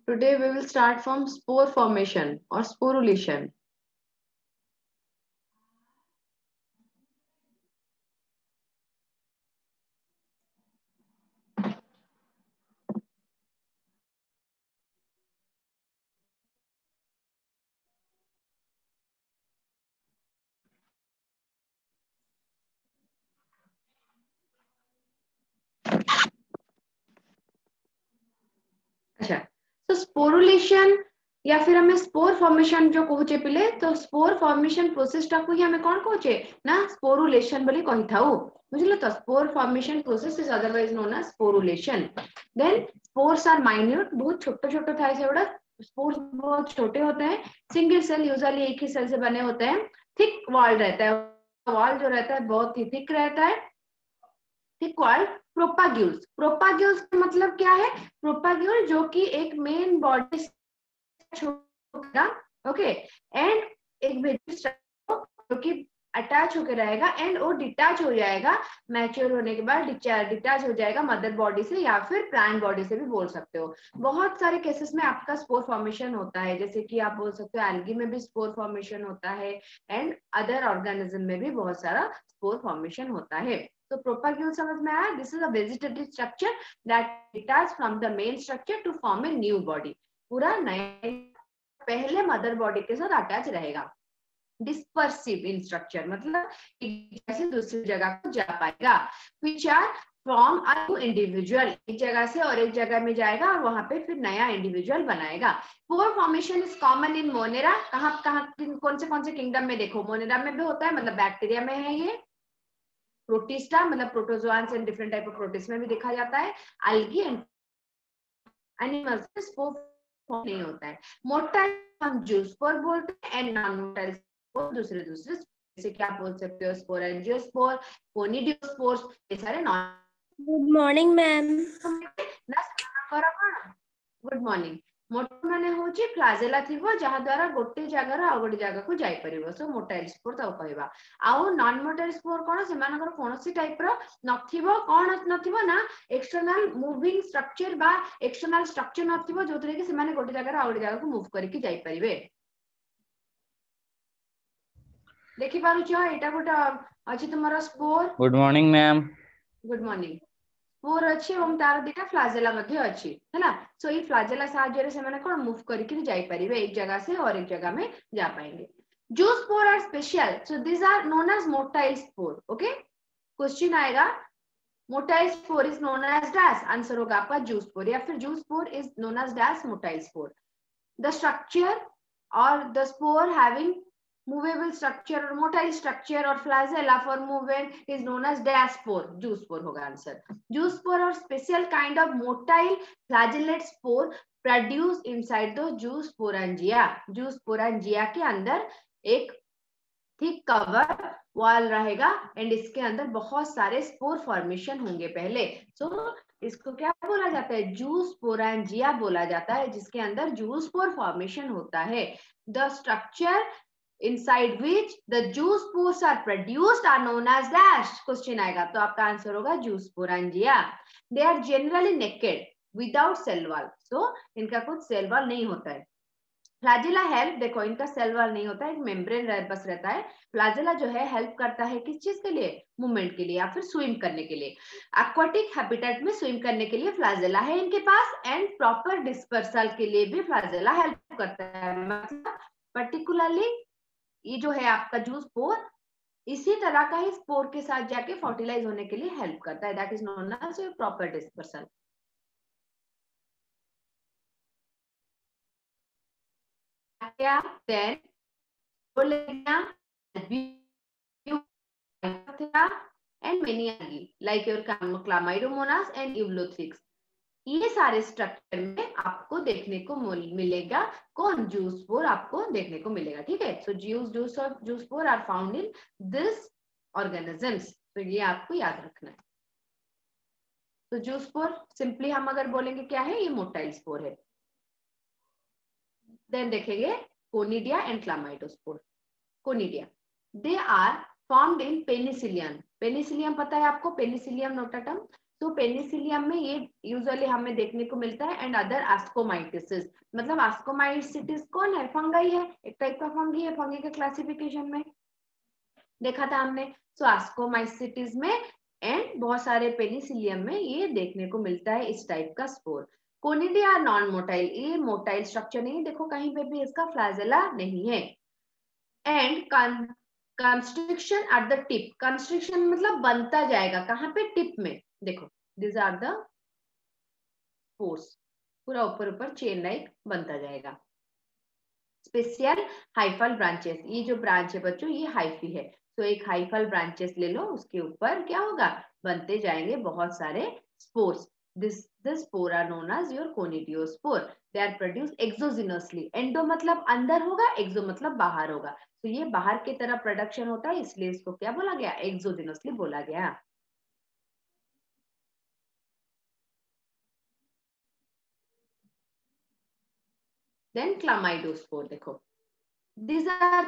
Today we will start from spore formation or sporulation. अच्छा, तो sporulation या फिर हमें स्पोर फॉर्मेशन जो कहूचे पिले तो स्पोर फॉर्मेशन प्रोसेस टाकू ही हमें कौन कहूचे ना स्पोरुलेशन बोली कहि थाउ बुझिलो तो spore formation process is otherwise known as sporulation then spores are minute बहुत छोटे छोटे थाए सेवड़ा स्पोर्स बहुत छोटे होते हैं सिंगल सेल यूजुअली एक ही सेल से बने होते हैं थिक वॉल रहता है वॉल जो रहता है बहुत ही थिक रहता है थिक वॉल प्रोपाग्यूल्स प्रोपाग्यूल्स का मतलब क्या है प्रोपाग्यूल जो कि एक मेन बॉडी ओके एंड एक जो कि अटैच होकर रहेगा एंड वो डिटैच हो जाएगा मैच्योर होने के बाद डिटैच हो जाएगा मदर बॉडी से या फिर प्लांट बॉडी से भी बोल सकते हो बहुत सारे केसेस में आपका स्पोर फॉर्मेशन होता है जैसे कि आप बोल सकते हो एल्गी में भी स्पोर फॉर्मेशन होता है एंड अदर ऑर्गेनिज्म में भी बहुत सारा स्पोर फॉर्मेशन होता है तो प्रोपाग्यूल समझ में आया this is a vegetative structure that detach from the main structure to form a new body पूरा नया पहले मदर बॉडी के साथ अटैच रहेगा डिस्पर्सिव इन स्ट्रक्चर मतलब एक जगह से दूसरी जगह को जा पाएगा which are from a new individual एक जगह से और एक जगह में जाएगा और वहां पे फिर नया इंडिविजुअल बनाएगा spore formation is common in Monera कहाँ कौन से किंगडम में देखो मोनेरा में भी होता है मतलब बैक्टीरिया में है ये प्रोटिस्टा मतलब protozoans and different type of protist में भी देखा जाता है algae एंड एनिमल्स में स्पोर नहीं होता है मोटाइल हम जूस्पोर बोलते हैं एंड नॉन मोटाइल स्पोर दूसरे जैसे क्या बोल सकते हो स्पोरेंजियोस्पोर कोनिडियोस्पोर्स ये सारे non good morning ma'am good morning मोटा माने होची फ्लाजेला थिबो जहा द्वारा गोटे जगह आ गोटे जगह को जाई परिबो सो मोटाइल स्पोर ताऊ कहबा आउ नॉन मोटाइल स्पोर कोन सेमानकर कोनोसी टाइप रो नथिबो कोन नथिबो ना एक्सटर्नल मूविंग स्ट्रक्चर बा एक्सटर्नल स्ट्रक्चर नथिबो जोतरे कि सेमाने गोटे जगह आ गोटे जगह को मूव करके जाई परिबे देखि पारु छ एटा गोटा अछि तुमरा spore good morning ma'am good morning spore अछि एवं तार दिटा फ्लाजेला मध्ये अछि हैना सो ई फ्लाजेला साहाय्य रे से माने कोन मूव करके जाई परिबे एक जगह से और एक जगह में जा पाएंगे जो spore are special so this are known as motile spore okay question आएगा motile spore is known as dash answer होगा आपका जू स्पोर या फिर zoospore is known as dash motile spore the structure और the spore having movable structure or motile structure or flagella for movement is known as diaspore zoospore होगा answer zoospore और special kind of motile flagellate spore produced inside the zoosporangia zoosporangia के अंदर एक thick cover wall रहेगा and इसके अंदर बहुत सारे स्पोर फॉर्मेशन होंगे पहले सो इसको क्या बोला जाता है जूस्पोरेंजिया बोला जाता है जिसके अंदर जूस्पोर फॉर्मेशन होता है the structure inside which the zoospores are produced are known as dash question आएगा तो आपका आंसर होगा zoosporangia they are generally naked without cell wall so इनका कुछ सेल वॉल नहीं होता है फ्लैजेला हेल्प देखो इनका सेल वॉल नहीं होता है एक मेम्ब्रेन बस रहता है फ्लैजेला जो है हेल्प करता है किस चीज के लिए मूवमेंट के लिए या फिर स्विम करने के लिए एक्वाटिक हैबिटेट में स्विम करने के लिए फ्लैजेला है इनके पास एंड प्रॉपर डिस्पर्सल के लिए भी फ्लैजेला हेल्प करता है मतलब पर्टिकुलरली ये जो है आपका जूस स्पोर इसी तरह का ही स्पोर के साथ जाके फर्टिलाइज होने के लिए हेल्प करता है that is known as proper dispersal then and many algae like your Chlamydomonas and Eulothrix ये सारे स्ट्रक्चर में आपको देखने को मिलेगा कौन जूस्पोर आपको देखने को मिलेगा ठीक है so zoospore are found in this organisms तो ये आपको याद रखना है तो जूस्पोर सिंपली हम अगर बोलेंगे क्या है ये मोटाइल स्पोर है देन देखेंगे conidia and chlamydospore conidia they are formed in Penicillium Penicillium पता है आपको पेनिसिलियम नोटाटम तो पेनिसिलियम में ये यूजुअली हमें देखने को मिलता है एंड अदर आस्कोमाइटिस, मतलब आस्कोमाइटिस कौन है? फंगाई है, एक टाइप का फंगी है, फंगी के क्लासिफिकेशन में देखा था हमने। सो आस्कोमाइसिटिस में एंड बहुत सारे पेनिसिलियम में ये देखने को मिलता है इस टाइप का स्पोर। कोनिडिया नॉन मोटाइल, ये मोटाइल स्ट्रक्चर नहीं, देखो कहीं पे भी इसका फ्लैजेला नहीं है। And constriction at the tip, constriction मतलब बनता जाएगा कहाँ पे? टिप में। देखो दिस आर द स्पोर्स, पूरा ऊपर ऊपर चेन लाइक बनता जाएगा। स्पेशल हाइफल ब्रांचेस, ये जो ब्रांच है बच्चों ये हाइफी है, तो एक हाइफल ब्रांचेस ले लो, उसके ऊपर क्या होगा? बनते जाएंगे बहुत सारे spores. The spore are known as your conidiospore. They are produced exogenously. Endo मतलब अंदर होगा, exo मतलब बाहर होगा, तो ये बाहर की तरफ प्रोडक्शन होता है, इसलिए इसको क्या बोला गया? एक्सोजिनसली बोला गया। देन क्लामाइडोस्पोर, देखो these are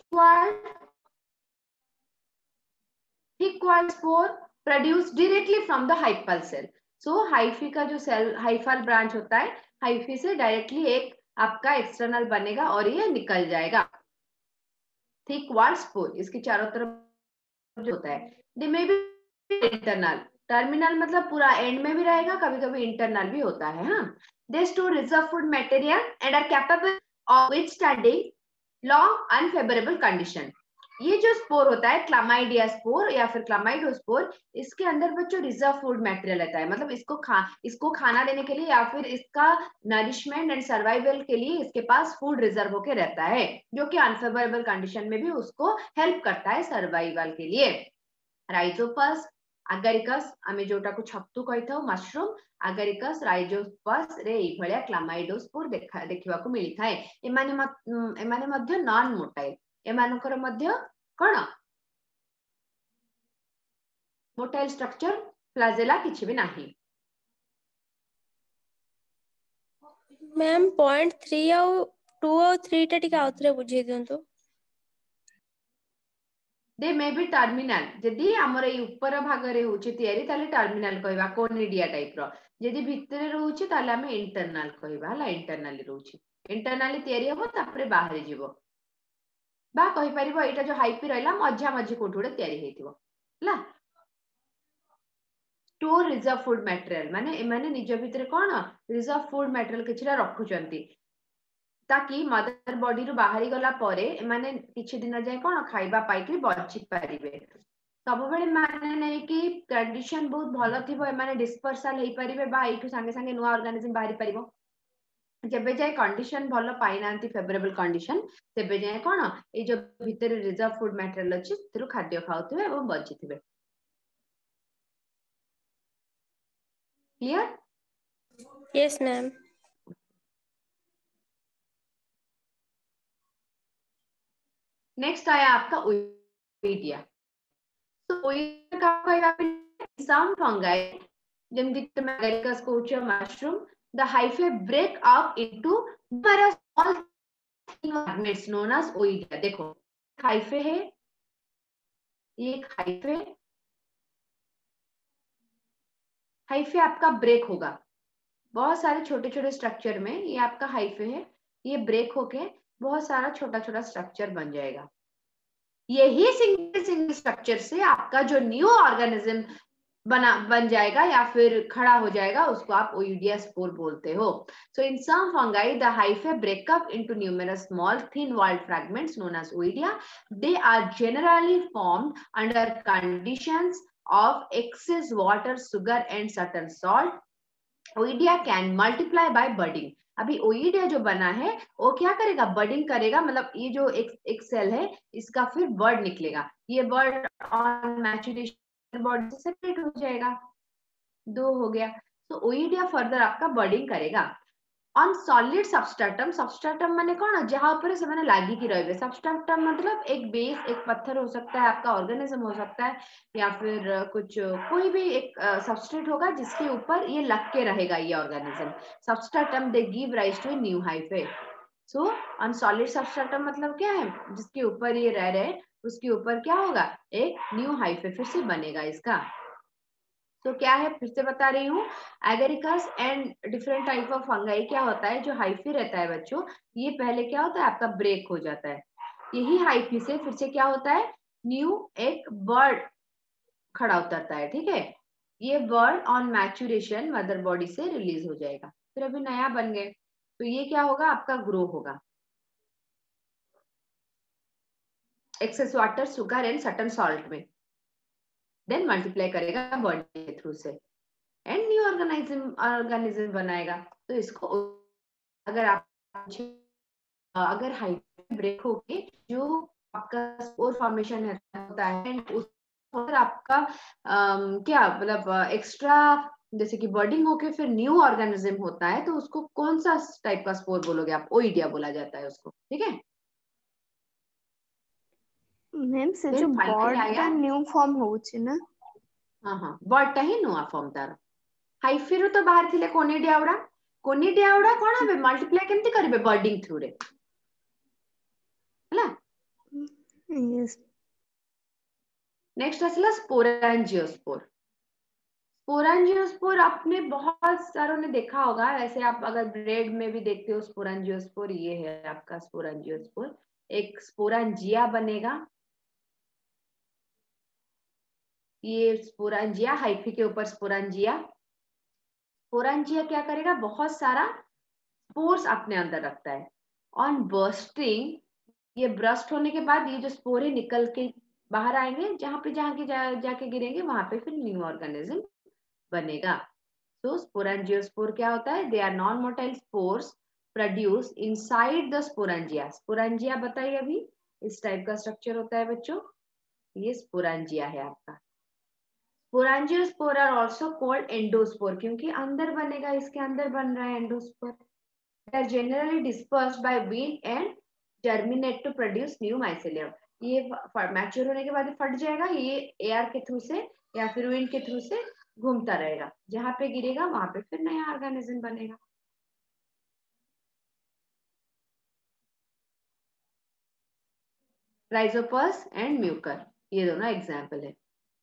thick walled spore produced directly from the hyphal cell. So hyphae का जो सेल हाइफल ब्रांच होता है, हाइफी से डायरेक्टली एक आपका एक्सटर्नल बनेगा और ये निकल जाएगा। थिक वॉल्ड स्पोर, इसके चारों तरफ जो होता है, दे में भी इंटरनल, टर्मिनल मतलब पूरा एंड में भी रहेगा, कभी कभी इंटरनल भी होता है। हाँ, they store reserve food material and are capable of withstanding long unfavourable condition. ये जो स्पोर होता है क्लामाइडिया स्पोर या फिर क्लामाइडोस्पोर, इसके अंदर बच्चों रिजर्व फूड मटेरियल रहता है, मतलब इसको खाना देने के लिए या फिर इसका नरिशमेंट एंड सर्वाइवल के लिए इसके पास फूड रिजर्व होके रहता है, जो कि अनफेवरेबल कंडीशन में भी उसको हेल्प करता है सर्वाइवल के लिए। राइजोपस आगारिकस, आमे जोटा को छत्तु कहिथाउ मशरूम, आगारिकस राइजोपस रे एई भलिया क्लामाइडोस्पोर देखिबा को मिली थाए। एमाने मध्य नॉन मोटाइल, एमानकर मध्य कोन मोटाइल स्ट्रक्चर, फ्लैजेला किछि भी नाही। मैम पॉइंट 3 और 2 और 3 टा टिके आउथरे बुझे दियंतु। दे मे बी टर्मिनल, जदि हमर ए ऊपर भाग रे होछि तयारी ताले टर्मिनल कहबा कोनिडिया टाइप रो, जदि भितरे रहउछि ताले हमें इंटरनल कहबा, हला इंटरनली रहउछि, इंटरनली तयारी हबो तापरे बाहर जीवो, बा कहि परिबो एटा जो हाइपी रहला मझा मझी कोठुडे तयारी हेतिबो हला। स्टोर रिजर्व फूड मटेरियल माने एमाने निज भितरे कोन रिजर्व फूड मटेरियल किछरा रखुचंती, ताकि मदर बॉडी रु बाहरी गला परे एमाने किछि दिन जाय कोन खाइबा पाइकि बचि पारिबे। सब बेले माने नै कि कंडीशन बहुत भलो थिबो एमाने डिस्पर्सल हेई परिबे बा एठु संगे संगे नुवा ऑर्गेनिज्म बाहरी परिबो। जेबे जाय कंडीशन भलो पाइ नांती फेवरेबल कंडीशन, तेबे जाय कोन ए जो भितरे रिजर्व फूड मटेरियल अछि तिरु खाद्य खाउथिबे एवं बचिथिबे। क्लियर? Yes ma'am. नेक्स्ट आया आपका ओइडिया। तो ओइडिया का कहबा सम फंगाई जेमति तुम एगारिकस कोच mushroom, the hyphae break up into numerous small fragments known as oidea। देखो हाइफे है, ये एक हाइफे, हाइफे आपका ब्रेक होगा बहुत सारे छोटे छोटे स्ट्रक्चर में, ये आपका हाइफे है, ये ब्रेक होके बहुत सारा छोटा छोटा स्ट्रक्चर बन जाएगा। यही सिंगल स्ट्रक्चर से आपका जो न्यू ऑर्गेनिज्म बन जाएगा या फिर खड़ा हो जाएगा, उसको आप ओइडिया स्पोर बोलते हो। So in some fungi the hyphae break up into numerous small thin walled fragments known as oidia. They are generally formed under conditions of excess water, sugar and certain salt. Oidia can multiply by budding. अभी oidia जो बना है वो क्या करेगा? Budding करेगा, मतलब ये जो एक सेल है इसका फिर बर्ड निकलेगा, ये बर्ड ऑन मैचुरेशन बर्ड से सेपरेट हो जाएगा, दो हो गया। तो ओइडिया फर्दर आपका बर्डिंग करेगा ऑन सॉलिड सबस्ट्रेटम। सबस्ट्रेटम माने कौन? जहां पर से मैंने लागी की रहे। सबस्ट्रेटम मतलब एक बेस, एक पत्थर हो सकता है, आपका ऑर्गेनिज्म हो सकता है, या फिर कुछ कोई भी एक सबस्ट्रेट होगा जिसके ऊपर ये लग के रहेगा ये organism. Substratum they give rise to new hyphae. So on solid substratum मतलब क्या है? जिसके ऊपर ये रह रहे उसके ऊपर क्या होगा? एक न्यू हाइफे फिर से बनेगा इसका। तो क्या है, फिर से बता रही हूँ, agaricus and different type of fungi क्या होता है, जो हाइफी रहता है बच्चों, ये पहले क्या होता है आपका ब्रेक हो जाता है, यही हाइफी से फिर से क्या होता है, न्यू एक बर्ड खड़ा उतरता है, ठीक है। ये bud on maturation mother body से रिलीज हो जाएगा, फिर अभी नया बन गए, तो ये क्या होगा आपका ग्रो होगा, excess water, sugar and certain salt में, देन मल्टीप्लाई करेगा बॉडी के थ्रू से एंड न्यू ऑर्गेनिज्म बनाएगा। तो इसको अगर आप अगर हाइट ब्रेक होके जो आपका स्पोर फॉर्मेशन होता है एंड उस अगर आपका क्या मतलब एक्स्ट्रा जैसे कि बर्डिंग होके फिर न्यू ऑर्गेनिज्म होता है, तो उसको कौन सा टाइप का स्पोर बोलोगे आप, ओइडिया बोला जाता है उसको, ठीक है। मैम से Then जो finally बर्ड आया, न्यू फॉर्म होउछि ना, हाँ बर्ड ही नुआ फॉर्म तार हाइफिरु तो बाहर थिले कोनिडियाउडा, कोनिडियाउडा कोन हबे मल्टीप्लाई केमती करिवे बर्डिंग थ्रू रे, हला। यस नेक्स्ट आसला स्पोरांजियोस्पोर। स्पोरांजियोस्पोर आपने बहुत सारों ने देखा होगा, वैसे आप अगर ब्रेड में भी देखते हो स्पोरांजियोस्पोर, ये है आपका स्पोरांजियोस्पोर, एक स्पोरांजिया बनेगा, ये स्पोरांजिया, हाइफी के ऊपर स्पोरांजिया, स्पोरांजिया क्या करेगा, बहुत सारा स्पोर्स अपने अंदर रखता है, ऑन बर्स्टिंग, ये ब्रस्ट होने के बाद ये जो स्पोरे निकल के बाहर आएंगे, जहां पे जाके गिरेंगे वहां पे फिर न्यू ऑर्गेनिज्म बनेगा। तो स्पोरांजियोस्पोर क्या होता है, they are non motile spores produce inside the sporangia. Sporangia बताइए अभी, इस टाइप का स्ट्रक्चर होता है बच्चों, ये स्पोरांजिया है आपका। Sporangiospore are also called endospore, क्योंकि अंदर बनेगा, इसके अंदर बन रहा है endospore. They are generally dispersed by wind and germinate to produce new mycelium। ये मैच्योर होने के बाद फट जाएगा, ये एयर के थ्रू से या फिर विंड के थ्रू से घूमता रहेगा, जहां पे गिरेगा वहां पे फिर नया ऑर्गेनिज्म बनेगा। राइजोपस एंड म्यूकर, ये दोनों एग्जाम्पल है।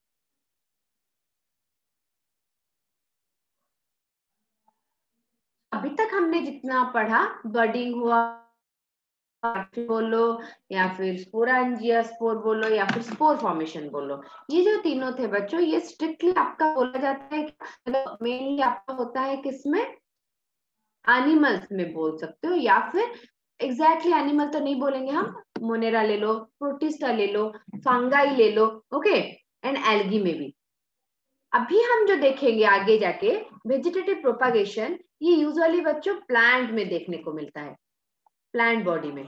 अभी तक हमने जितना पढ़ा, बर्डिंग हुआ बोलो या फिर स्पोरांजियोस्पोर बोलो या फिर स्पोर फॉर्मेशन बोलो, ये जो तीनों थे बच्चों, ये स्ट्रिक्टली आपका बोला जाता है, मतलब मेनली आपका होता है किसमें, एनिमल्स में बोल सकते हो, या फिर एग्जैक्टली एनिमल तो नहीं बोलेंगे हम, मोनेरा ले लो, प्रोटिस्टा ले लो, फंगाई ले लो, ओके, एंड एल्गी में भी। अभी हम जो देखेंगे आगे जाके वेजिटेटिव प्रोपागेशन, ये यूजुअली बच्चों प्लांट में देखने को मिलता है, प्लांट बॉडी में,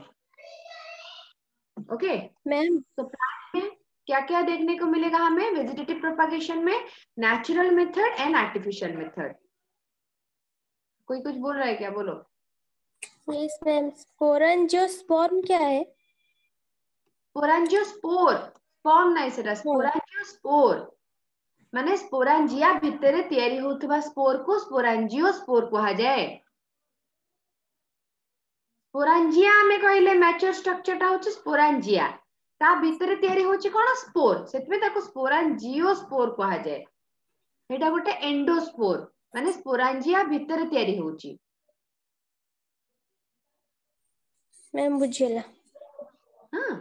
ओके। मैम तो प्लांट में क्या क्या देखने को मिलेगा हमें वेजिटेटिव प्रोपागेशन में, natural method and artificial method. कोई कुछ बोल रहा है क्या, बोलो। यस मैम, स्पोरंजियोस्पोर्म क्या है? स्पोरांजियोस्पोर, स्पॉर्म नहीं सेटा, स्पोरांजियोस्पोर माने स्पोरांजिया भितरे तैयारी होतबा स्पोर को स्पोरांजियोस्पोर कहा जाए। स्पोरांजिया में कहले मैच्योर स्ट्रक्चरटा होची स्पोरांजिया, ता भितरे तैयारी होची कोन स्पोर, सेतमे ताको स्पोरांजियोस्पोर कहा जाए। एटा गोटे एंडोस्पोर माने स्पोरांजिया भितरे तैयारी होची। मैम बुझिला। हाँ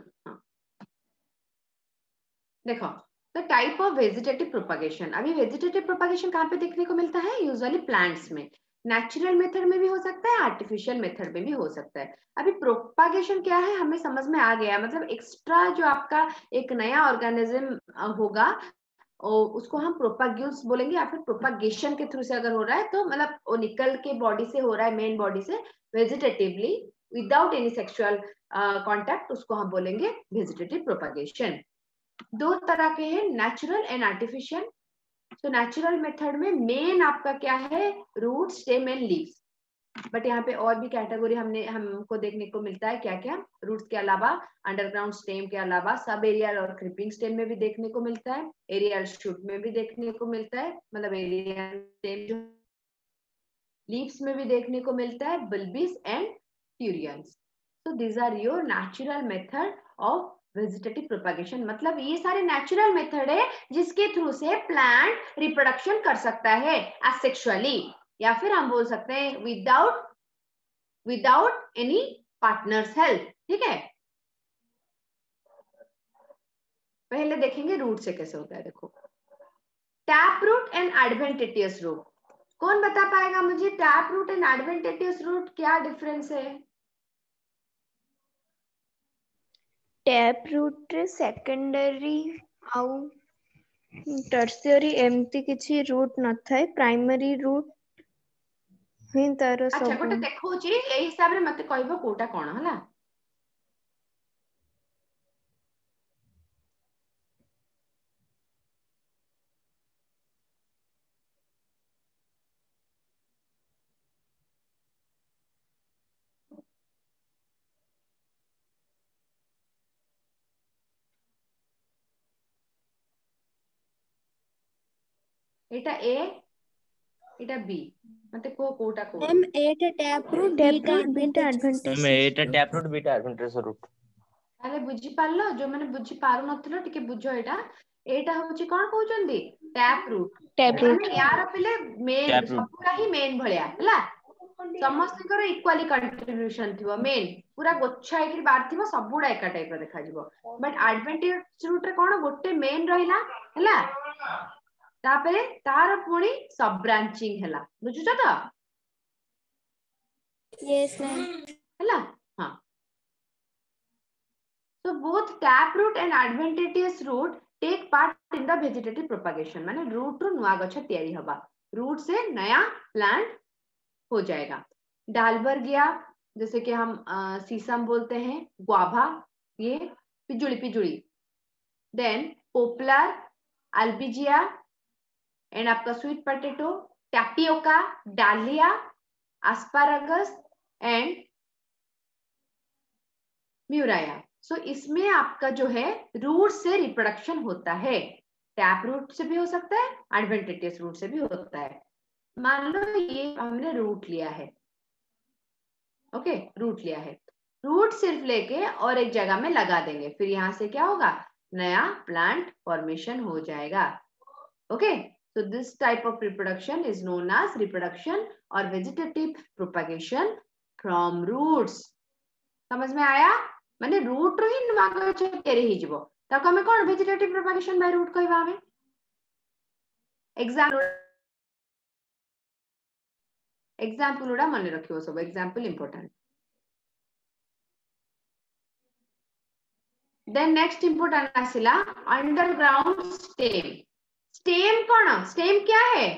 देखो, the type of vegetative propagation, अभी वेजिटेटिव प्रोपागेशन कहाँ पे देखने को मिलता है, यूजुअली प्लांट्स में, नेचुरल मेथड में भी हो सकता है, आर्टिफिशियल मेथड में भी हो सकता है। अभी प्रोपागेशन क्या है हमें समझ में आ गया, मतलब एक्स्ट्रा जो आपका एक नया ऑर्गेनिज्म होगा उसको हम प्रोपाग्यूल्स बोलेंगे, या फिर प्रोपागेशन के थ्रू से अगर हो रहा है तो मतलब वो निकल के बॉडी से हो रहा है, मेन बॉडी से vegetatively without any sexual contact, उसको हम बोलेंगे वेजिटेटिव प्रोपागेशन। दो तरह के हैं, नेचुरल एंड आर्टिफिशियल। तो नेचुरल मेथड में मेन आपका क्या है, root, stem and leaves, but यहाँ पे और भी कैटेगरी हमको देखने को मिलता है, क्या क्या, रूट्स के अलावा, अंडरग्राउंड स्टेम के अलावा सब एरियल और क्रीपिंग स्टेम में भी देखने को मिलता है, एरियल शूट में भी देखने को मिलता है, मतलब एरियल स्टेम जो लीव्स में भी देखने को मिलता है, bulbils and turions. So these are your natural method of vegetative propagation मतलब ये सारे नेचुरल मेथड है जिसके थ्रू से प्लांट रिप्रोडक्शन कर सकता है एसेक्सुअली, या फिर हम बोल सकते हैं विदाउट एनी पार्टनर्स हेल्प। ठीक है, पहले देखेंगे रूट से कैसे होता है। देखो, tap root and adventitious root, कौन बता पाएगा मुझे tap root and adventitious root क्या डिफरेंस है? टैप रूट रे सेकेंडरी आउ टर्सियरी एमती किछि रूट न थाए, प्राइमरी रूट ही तार अच्छा सब। गोटे देखौची एई हिसाब रे मते कहबो कोटा कोन हला। एटा ए एटा बी मते कोटा को मैम एटा टैप रूट बीटा एडवांटेज। मैम एटा टैप रूट बीटा एडवांटेज रूट। ताले बुझी पारलो जो माने बुझी पारु नथिलो टिके बुझो एटा होची कोन कहउचंदी टैप रूट। टैप रूट माने यार पिले मेन सबका ही मेन भलिया हला, समस्त कर इक्वली कंट्रीब्यूशन थिबो, मेन पूरा गोच्छा एकरी बार थिबो सबुडा एका टाइप रो देखा जिवो। बट एडवांटेज रूट रे कोन गोटे मेन रहिला हला, तापरे तार पुणी सब ब्रांचिंग हला, बुझुछ त? Yes ma'am. हला हां, so both tap root and adventitious root take part in the vegetative propagation, माने रूट रो नुआ गछ तैयारी हबा, रूट से नया प्लांट हो जाएगा। डालबर्गिया जैसे कि हम सीसम बोलते हैं, ग्वाभा ये पिजुली पिजुली, देन पोपलर, अल्बिजिया एंड आपका sweet potato, tapioca, dahlia, asparagus and murraya. So इसमें आपका जो है रूट से रिप्रोडक्शन होता है, टैप रूट से भी हो सकता है, एडवेंटिशियस रूट से भी होता है। मान लो ये हमने रूट लिया है, ओके रूट लिया है, रूट सिर्फ लेके और एक जगह में लगा देंगे, फिर यहाँ से क्या होगा नया प्लांट फॉर्मेशन हो जाएगा। Okay, so this type of reproduction is known as reproduction or vegetative propagation from roots। समझ में आया? माने रूट रो ही नुआ गछ तैयारी ही जिवो, ताको हमें कोन वेजिटेटिव प्रोपगेशन बाय रूट कहबा। हमें एग्जांपल उडा मन रखियो, सब example important. Then next important आसिला अंडरग्राउंड स्टेम। स्टेम कोन, स्टेम क्या है?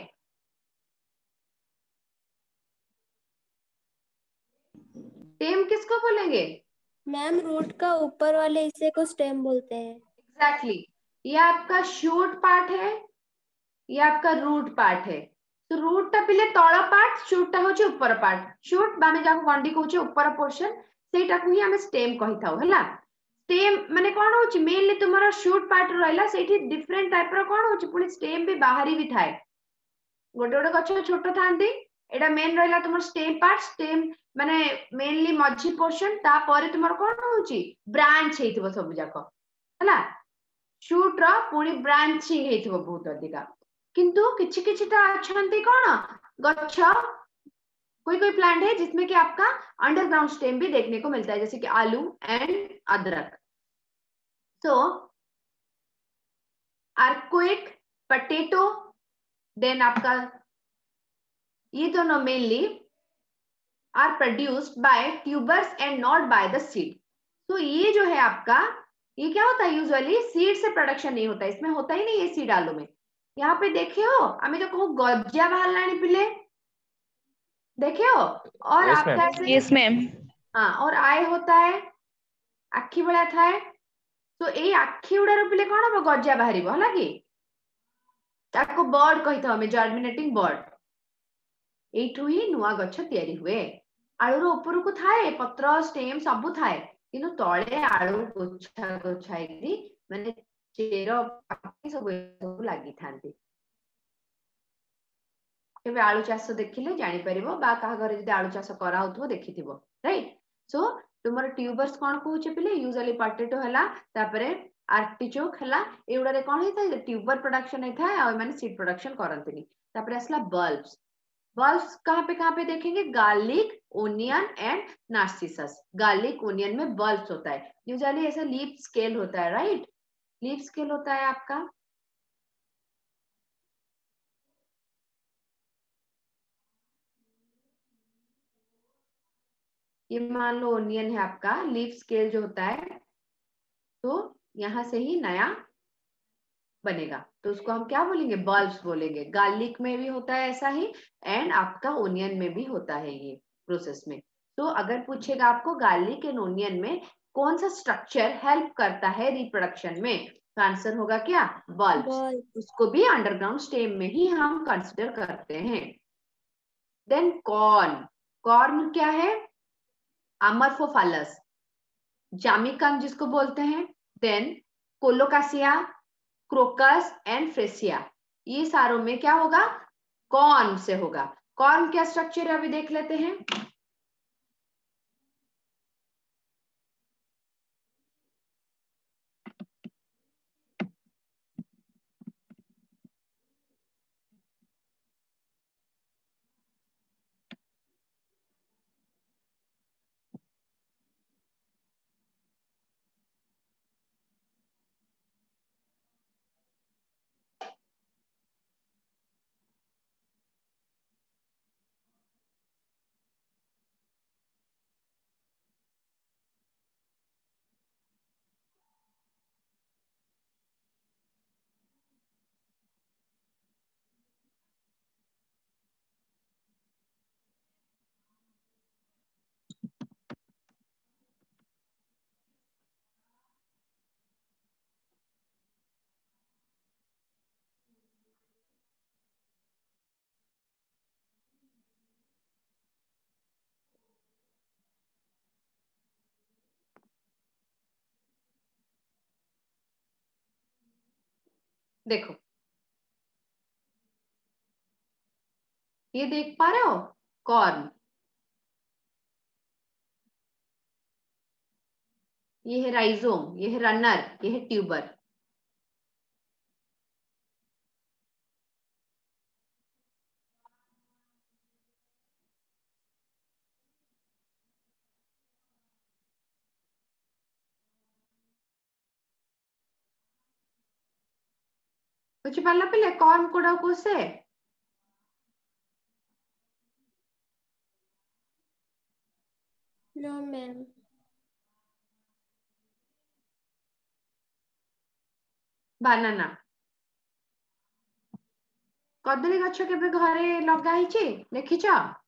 स्टेम किसको बोलेंगे? मैम रूट का ऊपर वाले हिस्से को स्टेम बोलते हैं। एग्जैक्टली, ये आपका शूट पार्ट है, ये आपका रूट पार्ट है। तो रूट टा पिले तळ पार्ट, शूट टा होची ऊपर पार्ट। शूट बामे जाको गंडी कहूची ऊपर पोर्शन, सेटा को ही हमें स्टेम कहि थाउ हला। स्टेम माने कोन होची मेनली तुम्हारा शूट पार्ट रहला, सेठी डिफरेंट टाइप रो कोन होची पुनी स्टेम भी बाहरी भी थाए। गोटे गोटे गछ छोटो थांती, एटा मेन रहला तुमर स्टेम पार्ट। स्टेम माने मेनली मझी पोर्शन, ता परे तुमर कोन होची ब्रांच हेतिबो सब जाको हला। शूट रो पुनी ब्रांचिंग हेतिबो बहुत अधिका, किंतु किछि किछिटा अछंती कोन गछ, कोई प्लांट है जिसमें कि आपका अंडरग्राउंड स्टेम भी देखने को मिलता है, जैसे कि आलू एंड अदरक। सो आर्कोइक, पोटैटो, देन आपका ये दोनों mainly are produced by tubers and not by the seed. तो ये जो है आपका, ये क्या होता है यूजुअली सीड से प्रोडक्शन नहीं होता, इसमें होता ही नहीं है सीड आलू में। यहाँ पे देखे हो हमें जो कहूँ गज्जा बाहर पिले देखे हो, और Yes, आपका ma'am. Yes ma'am. हाँ, और आय होता है आखी बड़ा थाए। तो ये आखी उड़ार पिले कौन हम गज्जा बाहर है कि ताको बर्ड कही था हमें, जर्मिनेटिंग बर्ड। एठू ही नुआ गछ तैयारी हुए। आलूर ऊपर को थाए पत्र स्टेम सबू थाए, किंतु तले आलू गोछा गोछा माने चेर सब लगी थांती। केबे आलू चाष देखिले जानि परिबो, बा कहा घरे जदि आलू चाष करा होतबो देखिथिबो, राइट। सो तुमर ट्यूबर्स कौन कहूचे पिले यूजुअली पोटैटो हला तापरे आर्टिचोक हला एउडा रे कौन हेता ट्यूबर प्रोडक्शन हेता और माने सीड प्रोडक्शन करंतनी तापरे असला बल्ब्स बल्ब्स कहाँ पे देखेंगे garlic onion and narcissus garlic onion में बल्ब्स होता है यूजुअली ऐसा लीफ स्केल होता है राइट लीफ स्केल होता है आपका ये मान लो ओनियन है आपका लीफ स्केल जो होता है तो यहां से ही नया बनेगा तो उसको हम क्या बोलेंगे बल्ब्स बोलेंगे गार्लिक में भी होता है ऐसा ही एंड आपका ओनियन में भी होता है ये प्रोसेस में तो अगर पूछेगा आपको गार्लिक एंड ओनियन में कौन सा स्ट्रक्चर हेल्प करता है रिप्रोडक्शन में तो आंसर होगा क्या बल्ब्स उसको भी अंडरग्राउंड स्टेम में ही हम कंसिडर करते हैं देन कॉर्न कॉर्न क्या है अमरफोफालस जामिकम जिसको बोलते हैं then colocasia crocus and freesia ये सारों में क्या होगा कॉर्न से होगा कॉर्न क्या स्ट्रक्चर है अभी देख लेते हैं देखो ये देख पा रहे हो कॉर्न ये है राइजोम ये है रनर ये है ट्यूबर कुछ पल्ला पिले कॉर्न कोड़ा कोसे नो मैम बानाना कदली गछ केबे घरे लगा हिची देखिछ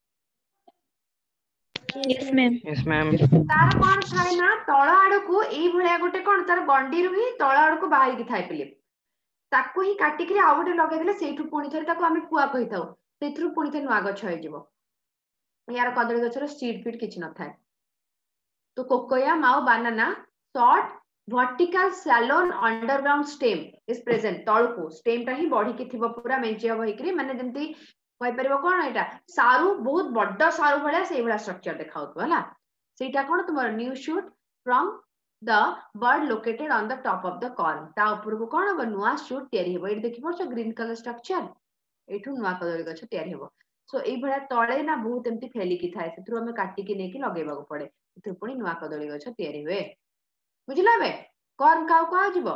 यस मैम यस मैम तार कौन थाए ना तळ आड़ को एई भलिया गोटे कोन तार गंडी रु ही तळ आड़ को बाहर की थाए पिले ताको ही काटी के आउ गोटे लगे देले सेठु पुणी थरे ताको हमें कुआ कहि थाउ सेथरु पुणी थरे नुआ गछ होई जिवो यार कदली गछर सीड फीड किछ न थाए तो कोकोया माउ बनाना शॉर्ट वर्टिकल सैलोन अंडरग्राउंड स्टेम इज प्रेजेंट तळ को स्टेम ता ही बॉडी की थिबो पूरा मेंचिया होइकरी माने जेंती कहि परिबो कोन एटा सारू बहुत बड्ड सारू भलिया सेई भलिया स्ट्रक्चर देखाउतो हला सेटा कोन तुमर new shoot from the bud located on the top of the corm ता ऊपर को कोन अब नुआ शूट तयारी हेबो एट देखि परछो ग्रीन कलर स्ट्रक्चर एठु नुआ कलर गछ तयारी हेबो सो एई भलिया तळे ना बहुत एम्ति फैली की थाए सेथरु हमें काटी के नेकी लगेबा को पड़े सेथरु पुणी नुआ कदली गछ तयारी हुए बुझिला बे कॉर्न काउ को आजिबो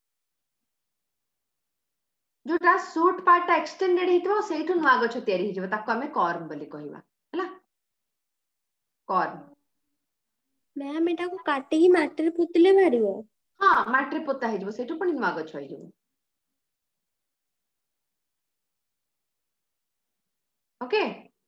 जोटा सूट पार्ट एक्सटेंडेड हितबो सेठु नुआ गछ तयारी हिजबो ताको हमें कॉर्न बोली कहिबा हला कॉर्न मैम एटा को काटी ही माटी रे पुतले मारिबो हां माटी रे पोता हिजबो सेठु पुणी नुआ गछ हिजबो ओके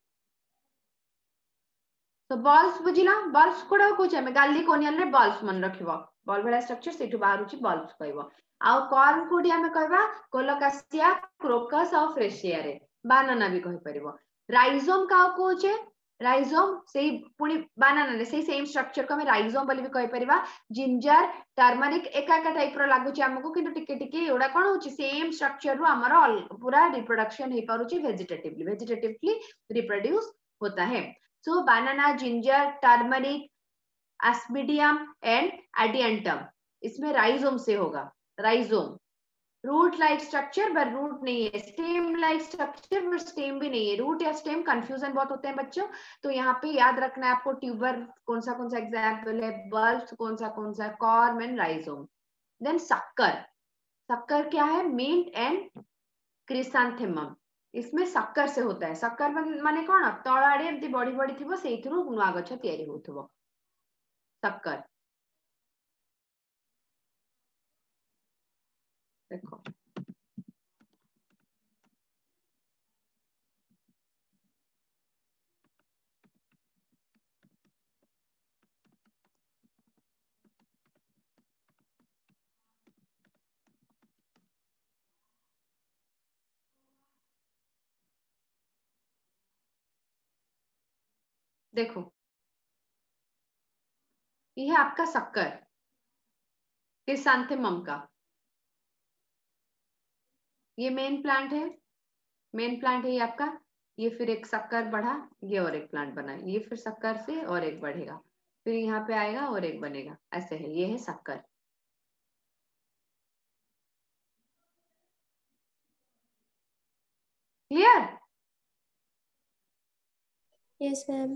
तो बॉल्स बुझिला बॉल्स कोडा कोचे हमें गार्लिक ओनियन रे बॉल्स मन रखिबो बॉल भला स्ट्रक्चर सेठु बाहरुची बॉल्स कहबो आ कॉर्न कोडी हमें कहबा कोलोकासिया क्रोकस और फ्रेशिया रे बनाना भी कहि परिबो राइजोम का कोचे राइजोम सेही पुणी बनाना रे सेही सेम स्ट्रक्चर को हमें राइजोम बोली भी कहि परिबा जिंजर टर्मरिक एका एका टाइप रो लागुची हमको किंतु टिके टिके एडा कोन होची सेम स्ट्रक्चर रो हमर पूरा रिप्रोडक्शन हे पारुची वेजिटेटिवली रिप्रोड्यूस होता है so banana ginger turmeric aspidium and adiantum, इसमें राइजोम से होगा, राइजोम। रूट लाइक स्ट्रक्चर पर रूट नहीं है, स्टेम लाइक स्ट्रक्चर पर स्टेम भी नहीं है। रूट या स्टेम कंफ्यूजन बहुत होते हैं बच्चों, तो यहाँ पे याद रखना है आपको ट्यूबर कौन सा एग्जाम्पल है, बल्ब कौन सा, कॉर्म एंड राइजोम। देन शक्कर, शक्कर क्या है, मिंट एंड क्रिसांथेमम, इसमें शक्कर से होता है। शक्कर माने कौन, तल आड़े एमती बड़ी बड़ी थिबो सेइथिरु नुआ गछ तयारी होथबो शक्कर। देखो देखो ये है आपका शक्कर क्रिसांथेमम का, ये मेन प्लांट है, मेन प्लांट है ये आपका। ये फिर एक शक्कर बढ़ा, ये और एक प्लांट बना, ये फिर शक्कर से और एक बढ़ेगा, फिर यहाँ पे आएगा और एक बनेगा, ऐसे है। ये है शक्कर। क्लियर? Yes ma'am.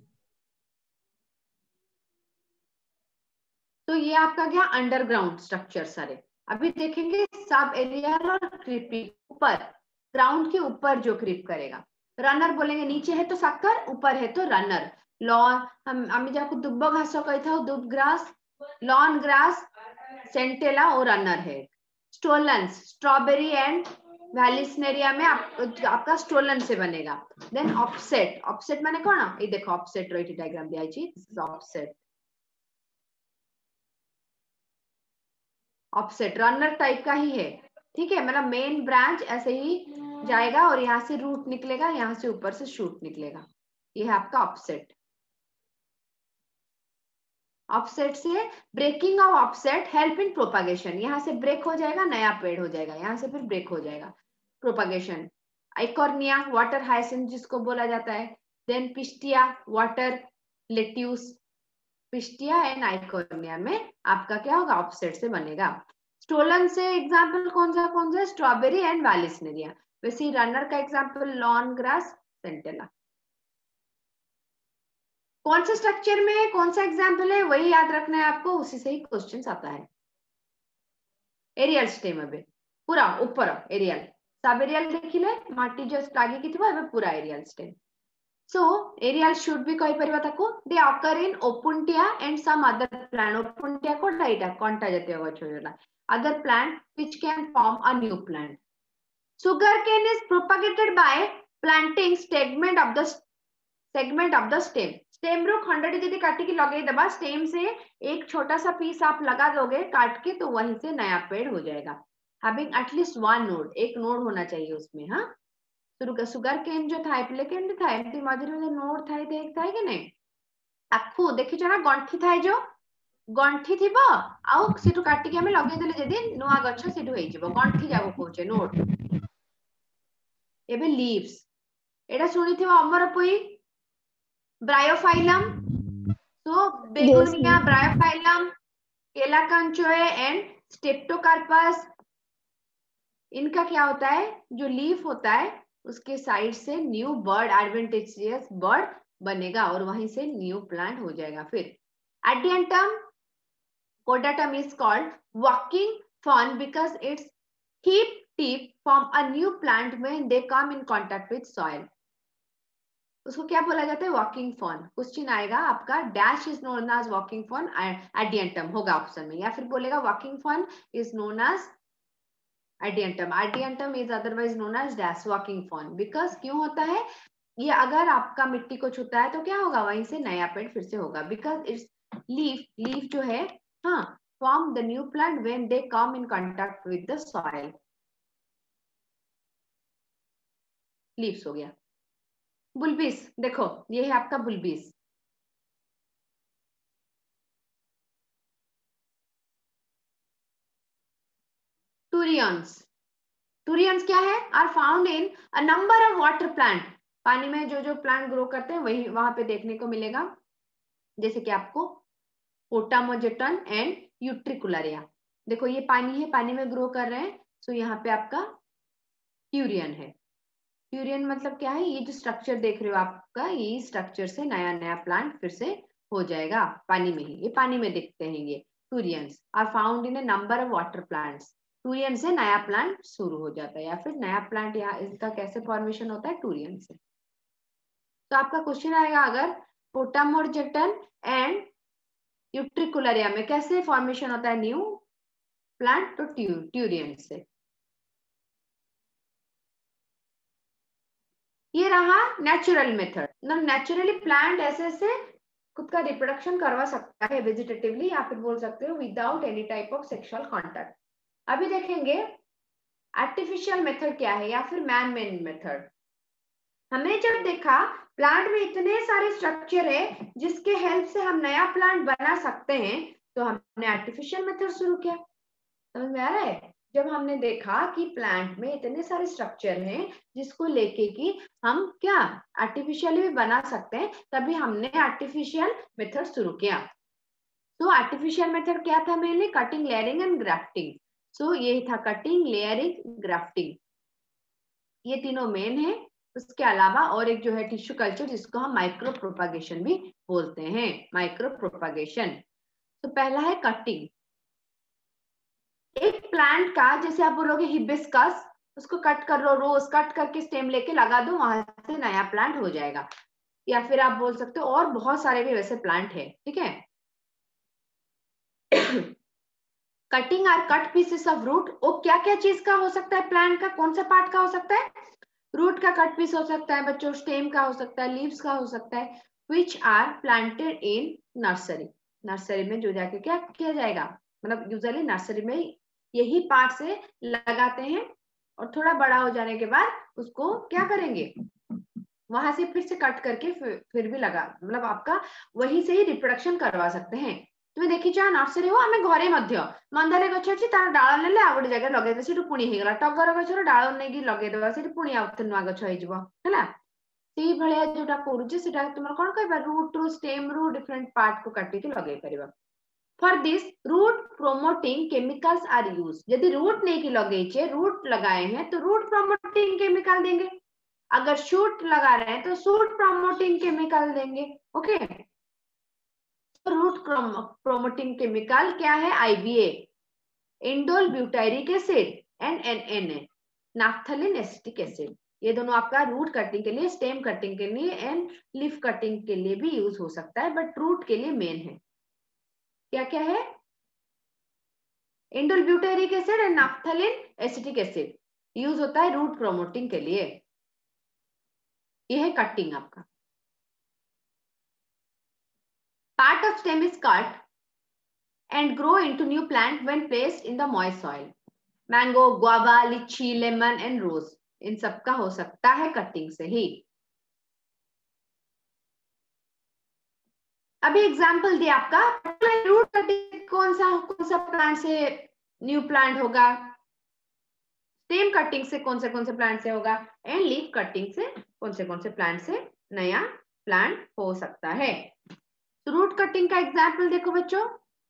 तो ये आपका क्या, अंडरग्राउंड स्ट्रक्चर सारे। अभी देखेंगे सब एरियल और क्रीपिंग, ऊपर ग्राउंड के ऊपर जो क्रीप करेगा। रनर बोलेंगे, नीचे है तो शक्कर, ऊपर है तो रनर। लॉन हम जाको दुब्बो घास कही था, doob grass, lawn grass, centella और रनर है। स्टोलन्स, स्ट्रॉबेरी एंड वैलिसनेरिया में आपका स्टोलन से बनेगा। देन ऑफसेट, ऑफसेट माने कौन, ये देखो ऑफसेट रही डायग्राम दिया है, ऑफसेट। ऑफसेट रनर टाइप का ही है, ठीक है, मतलब मेन ब्रांच ऐसे ही जाएगा और यहाँ से रूट निकलेगा, यहाँ से ऊपर से शूट निकलेगा। ये है आपका ऑफसेट। ऑफसेट से breaking off offset help in propagation, यहाँ से ब्रेक हो जाएगा, नया पेड़ हो जाएगा, यहाँ से फिर ब्रेक हो जाएगा, प्रोपागेशन। आइकोर्निया वाटर हाइसिंथ जिसको बोला जाता है। Then pistia water lettuce, pistia and eichhornia में आपका क्या होगा, ऑफसेट से बनेगा। स्टोलन से एग्जाम्पल कौन सा, स्ट्रॉबेरी एंड वैलिसनेरिया। वैसे रनर का एग्जाम्पल लॉन ग्रास, सेंटेला। कौन से स्ट्रक्चर में कौन सा एग्जाम्पल है वही याद रखना है आपको, उसी से ही क्वेश्चन आता है। एरियल स्टेम अबे पूरा ऊपर एरियल, सब एरियल देखिले माटी जस्ट लागी कि थिबो, एबे पूरा aerial stem. So aerial should be कही परिबा ताको, they occur in Opuntia and some other plant. Opuntia को डाइटा कॉन्टा जातीय गछ होला, other plant which can form a new plant. Sugarcane is propagated by planting segment of the stem. Stem रो खंडटी यदि काटी के लगे दबा, स्टेम से एक छोटा सा पीस आप लगा दोगे काट के, तो वहीं से नया पेड़ हो जाएगा। Having at least one node, एक नोड होना चाहिए उसमें। हाँ, सुगर केन जो थाए प्ले केन थाए एमती मझिरे में नोड थाए देख थाए कि नहीं, आखु देखिछ ना, गंठी थाए जो गंठी थिबो आउ सेटु काटी के हमें लगे देले जदी नुआ गछ सेटु होई जिवो, गंठी जाको कहूचे नोड। एबे लीव्स, एटा सुनी थिबो अमरपोई, ब्रायोफाइलम, तो begonia, bryophyllum, kalanchoe and streptocarpus. इनका क्या होता है, जो लीफ होता है उसके साइड से न्यू बर्ड, एडवेंटिशियस बर्ड बनेगा और वहीं से न्यू प्लांट हो जाएगा। फिर adiantum caudatum is called walking fern because its hip tip form a new plant when they come in contact with soil. उसको क्या बोला जाता है, वॉकिंग फॉर्न। क्वेश्चन आएगा आपका, dash is known as walking fern, adiantum होगा ऑप्शन में, या फिर बोलेगा walking fern is known as adiantum. Adiantum is otherwise known as dash walking fern. Because क्यों होता है ये, अगर आपका मिट्टी को छूता है तो क्या होगा, वहीं से नया पेड़ फिर से होगा। बिकॉज इट्स लीफ जो है, हाँ, form the new plant when they come in contact with the soil. Leaves हो गया। बुल्बिस, देखो ये है आपका बुल्बिस। टूरियंस, टूरियंस क्या है, are found in a number of water plant. पानी में जो जो प्लांट ग्रो करते हैं वही वहां पे देखने को मिलेगा। जैसे कि आपको पोटामोजेटन एंड यूट्रिकुलरिया। देखो ये पानी है, पानी में ग्रो कर रहे हैं, सो यहाँ पे आपका ट्यूरियन है। ट्यूरियन मतलब क्या है, ये जो स्ट्रक्चर देख रहे हो आपका, ये स्ट्रक्चर से नया नया प्लांट फिर से हो जाएगा पानी में ही। ये पानी में दिखते हैं, ये turions are found in a number of water plants. Turion से नया प्लांट शुरू हो जाता है, या फिर नया प्लांट यहाँ इसका कैसे फॉर्मेशन होता है, टूरियन से। तो आपका क्वेश्चन आएगा अगर पोटामोजेटन एंड यूट्रिकुलरिया में कैसे फॉर्मेशन होता है न्यू प्लांट, तो ट्यूरियन से। ये रहा नेचुरल मेथड। नेचुरली प्लांट ऐसे ऐसे खुद का रिप्रोडक्शन करवा सकता है वेजिटेटिवली, या फिर बोल सकते हो without any type of sexual contact. अभी देखेंगे आर्टिफिशियल मेथड क्या है, या फिर मैन मेड मेथड। हमने जब देखा प्लांट में इतने सारे स्ट्रक्चर है जिसके हेल्प से हम नया प्लांट बना सकते हैं, तो हमने आर्टिफिशियल मेथड शुरू किया। समझ में आ रहा है? जब हमने देखा कि प्लांट में इतने सारे स्ट्रक्चर हैं जिसको लेके कि हम क्या आर्टिफिशियली भी बना सकते हैं, तभी हमने आर्टिफिशियल मेथड शुरू किया। तो आर्टिफिशियल मेथड क्या था, mainly cutting, layering and grafting. So ये था कटिंग, लेयरिंग, ग्राफ्टिंग, ये तीनों मेन है। उसके अलावा और एक जो है टिश्यू कल्चर, जिसको हम माइक्रो प्रोपागेशन भी बोलते हैं, माइक्रो प्रोपागेशन। तो पहला है कटिंग। एक प्लांट का, जैसे आप बोलोगे हिबिस्कस, उसको कट कर लो, रोज कट करके स्टेम लेके लगा दो, वहां से नया प्लांट हो जाएगा। या फिर आप बोल सकते हो और बहुत सारे भी वैसे प्लांट है, ठीक है। Cutting are cut pieces of root, वो क्या क्या चीज का हो सकता है, प्लांट का कौन सा पार्ट का हो सकता है, रूट का कट पीस हो सकता है बच्चों, स्टेम का हो सकता है, लीव्स का हो सकता है, which are planted in nursery. Nursery में जो जाके क्या किया जाएगा, मतलब यूजुअली नर्सरी में यही पार्ट से लगाते हैं, और थोड़ा बड़ा हो जाने के बाद उसको क्या करेंगे, वहां से फिर से कट करके फिर भी लगा, मतलब आपका वही से ही रिप्रोडक्शन करवा सकते हैं। तुम्हें देखी नर्सरी हो, आम घरे मंदार गछ अच्छी तार डाल ने आ गोटे जगह लगे से पुणी होगा, टगर गचर डाल नहीं लगेदे से पुणी आउ नुआ गछ है भाया जोटा करुचे तुम कौन कह, रूट रू स्टेम रू डिफरेंट पार्ट को काटिक लगे पार। For this root promoting chemicals are use. यदि रूट नहीं की लगे, रूट लगाए हैं तो रूट प्रोमोटिंग केमिकल देंगे, अगर शूट लगा रहे हैं तो शूट प्रोमोटिंग केमिकल देंगे। ओके, रूट प्रोमोटिंग केमिकल क्या है, IBA, indole butyric acid and NNA, naphthalene acetic acid. ये दोनों आपका रूट कटिंग के लिए, स्टेम कटिंग के लिए एंड लीफ कटिंग के लिए भी यूज हो सकता है, बट रूट के लिए मेन है। क्या क्या है, indole butyric acid and naphthalene acetic acid use होता है रूट प्रोमोटिंग के लिए। ये है कटिंग आपका। Part of stem is cut and grow into new plant when placed in the moist soil. Mango, guava, litchi, lemon and rose, इन सब का हो सकता है कटिंग से ही। अभी एग्जांपल दिया आपका, रूट कटिंग कौन सा प्लांट से न्यू प्लांट होगा, स्टेम कटिंग से कौन से प्लांट से होगा, एंड लीफ कटिंग से कौन से प्लांट से नया प्लांट हो सकता है। तो रूट कटिंग का एग्जांपल देखो बच्चों,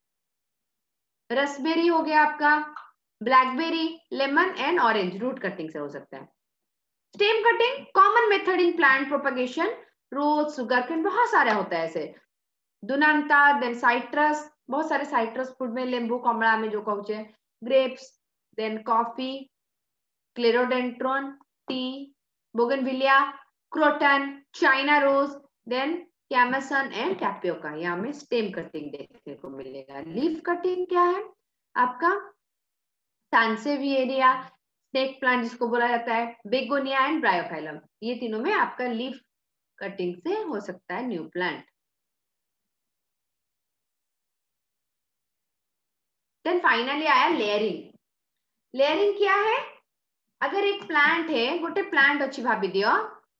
रसबेरी हो गया आपका, blackberry, lemon and orange root cutting से हो सकता है। Stem cutting common method in plant propagation, rose, sugarcane, बहुत सारे होता है ऐसे, दुनांता, देन साइट्रस, बहुत सारे साइट्रस फूड में, लेंबू, कमला में जो कहूचे, grapes, then coffee, clerodendron, tea, bougainvillea, croton, China rose, then कैमसन एंड कैपियोका, यहाँ में स्टेम कटिंग देखने को मिलेगा। लीफ कटिंग क्या है आपका, सांसेवियरिया, स्नेक प्लांट जिसको बोला जाता है, बेगोनिया एंड ब्रायोफाइलम, ये तीनों में आपका लीफ कटिंग से हो सकता है न्यू प्लांट। देन फाइनली आया लेयरिंग। लेयरिंग क्या है, अगर एक प्लांट है, गोटे प्लांट अच्छी भाभी दियो,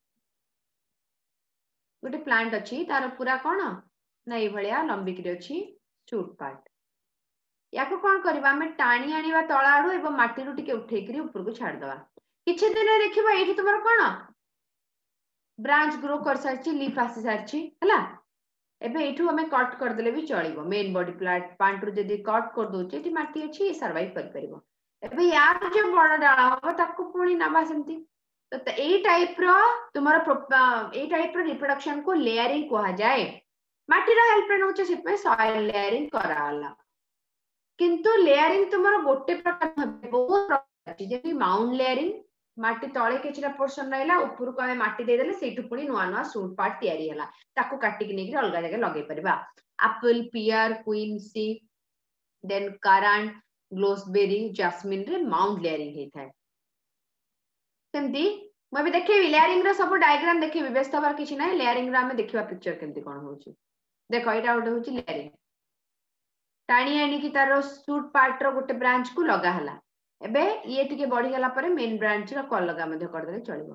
गोटे प्लांट अच्छी, तार पूरा कौन ना ये भलिया लंबिक अच्छी शूट पार्ट, या कौन करबा, हमें टाणी आनिबा तळा आडू एवं माटी रु टिके उठेकरी ऊपर को छाड़ दवा, किछि दिन देखिबा एठी तुमर कोन ब्रांच ग्रो कर सारची, लीफ आसी सारची हला, एबे एठू हमें कट कर देले भी चलिबो मेन बॉडी प्लांट रू जदी कट कर दोचे एठी माटी अछि सर्वाइव कर परिबो एबे यार जो बड़ डाला हो ताको पुणी नबा सेमती तो ए टाइप रो तुम्हारा ए टाइप रो रिप्रोडक्शन को लेयरिंग कहा जाए माटी रो हेल्प रे नउचे सिपे सॉइल लेयरिंग कराला किंतु लेयरिंग तुम्हारा गोटे प्रकार हबे बहुत प्रकार अछि जेती माउंट लेयरिंग माटी तळे किछरा पोर्शन रहला ऊपर को हमें माटी दे देले सेठु पुणी नुआ नुआ सूट पार्ट तयारी हला ताको काटी के नेकी अलग जगह लगे परबा apple pear quince then currant gooseberry jasmine रे माउंट लेयरिंग हे थाए सेमती मैं भी देखेबी लेयरिंग रो सब डायग्राम देखेबी व्यस्त हबार किछि नै लेयरिंग रो हमें देखिबा पिक्चर केमती कोन होउची देखो एटा ओटे होउची लेयरिंग टाणी आनी की तारो सूट पार्ट रो गोटे ब्रांच को लगा हला एबे ये टिके बढ़ी गला परे मेन ब्रांच रो कल लगा मध्ये कर देले चलिबो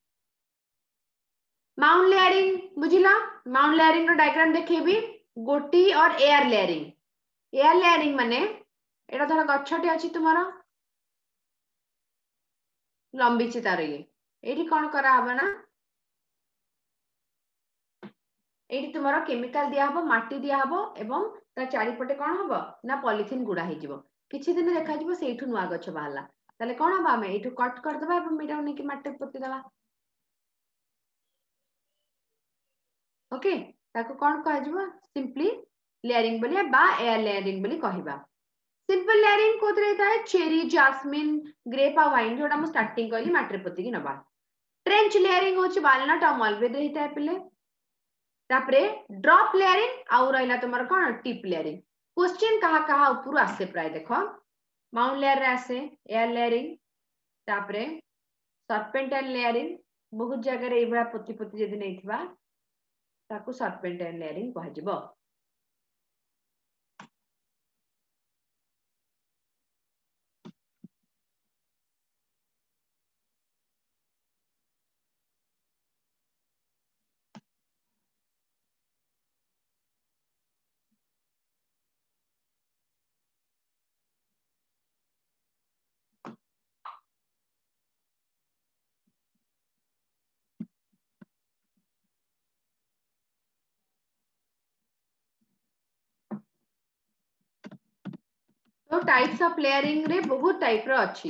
माउंट लेयरिंग बुझिला माउंट लेयरिंग रो डायग्राम देखेबी गोटी और एयर लेयरिंग माने एटा धर गच्छटे अछि तुमारो लंबी छि तार ये एठी कोन करा हबो ना एठी तुमारो केमिकल दिया हबो माटी दिया हबो एवं ता चारि पटे कोन हबो ना पॉलिथिन गुडा हे जिवो किछि दिन देखा जिवो सेठु नुआ गछ बाहला ताले कोन हबो हमें एठु कट कर देबा एवं मीडा नेकी माटी पोती देबा ओके ताको कोन कह जिवो सिंपली लेयरिंग बोलिया बा एयर लेयरिंग बोली कहिबा सिंपल लेयरिंग कोत रहता है चेरी जैस्मिन ग्रेप आ वाइन जोडा हम स्टार्टिंग कहली माटी पोती की नबा ट्रेंच लेयरिंग होची वालनट आ मलबेरी रहता है पहले तापरे ड्रॉप लेयरिंग आउ रहला तमर कोन टिप लेयरिंग क्वेश्चन कहा ऊपर आसे प्राय देखो माउंट लेयर रे आसे एयर लेयरिंग तापरे सर्पेंटाइन लेयरिंग बहुत जगह रे एबा पोती पोती जदी नैथिबा ताको सर्पेंटाइन लेयरिंग कह जिवो तो टाइप्स ऑफ लेयरिंग रे बहुत टाइप रो अछि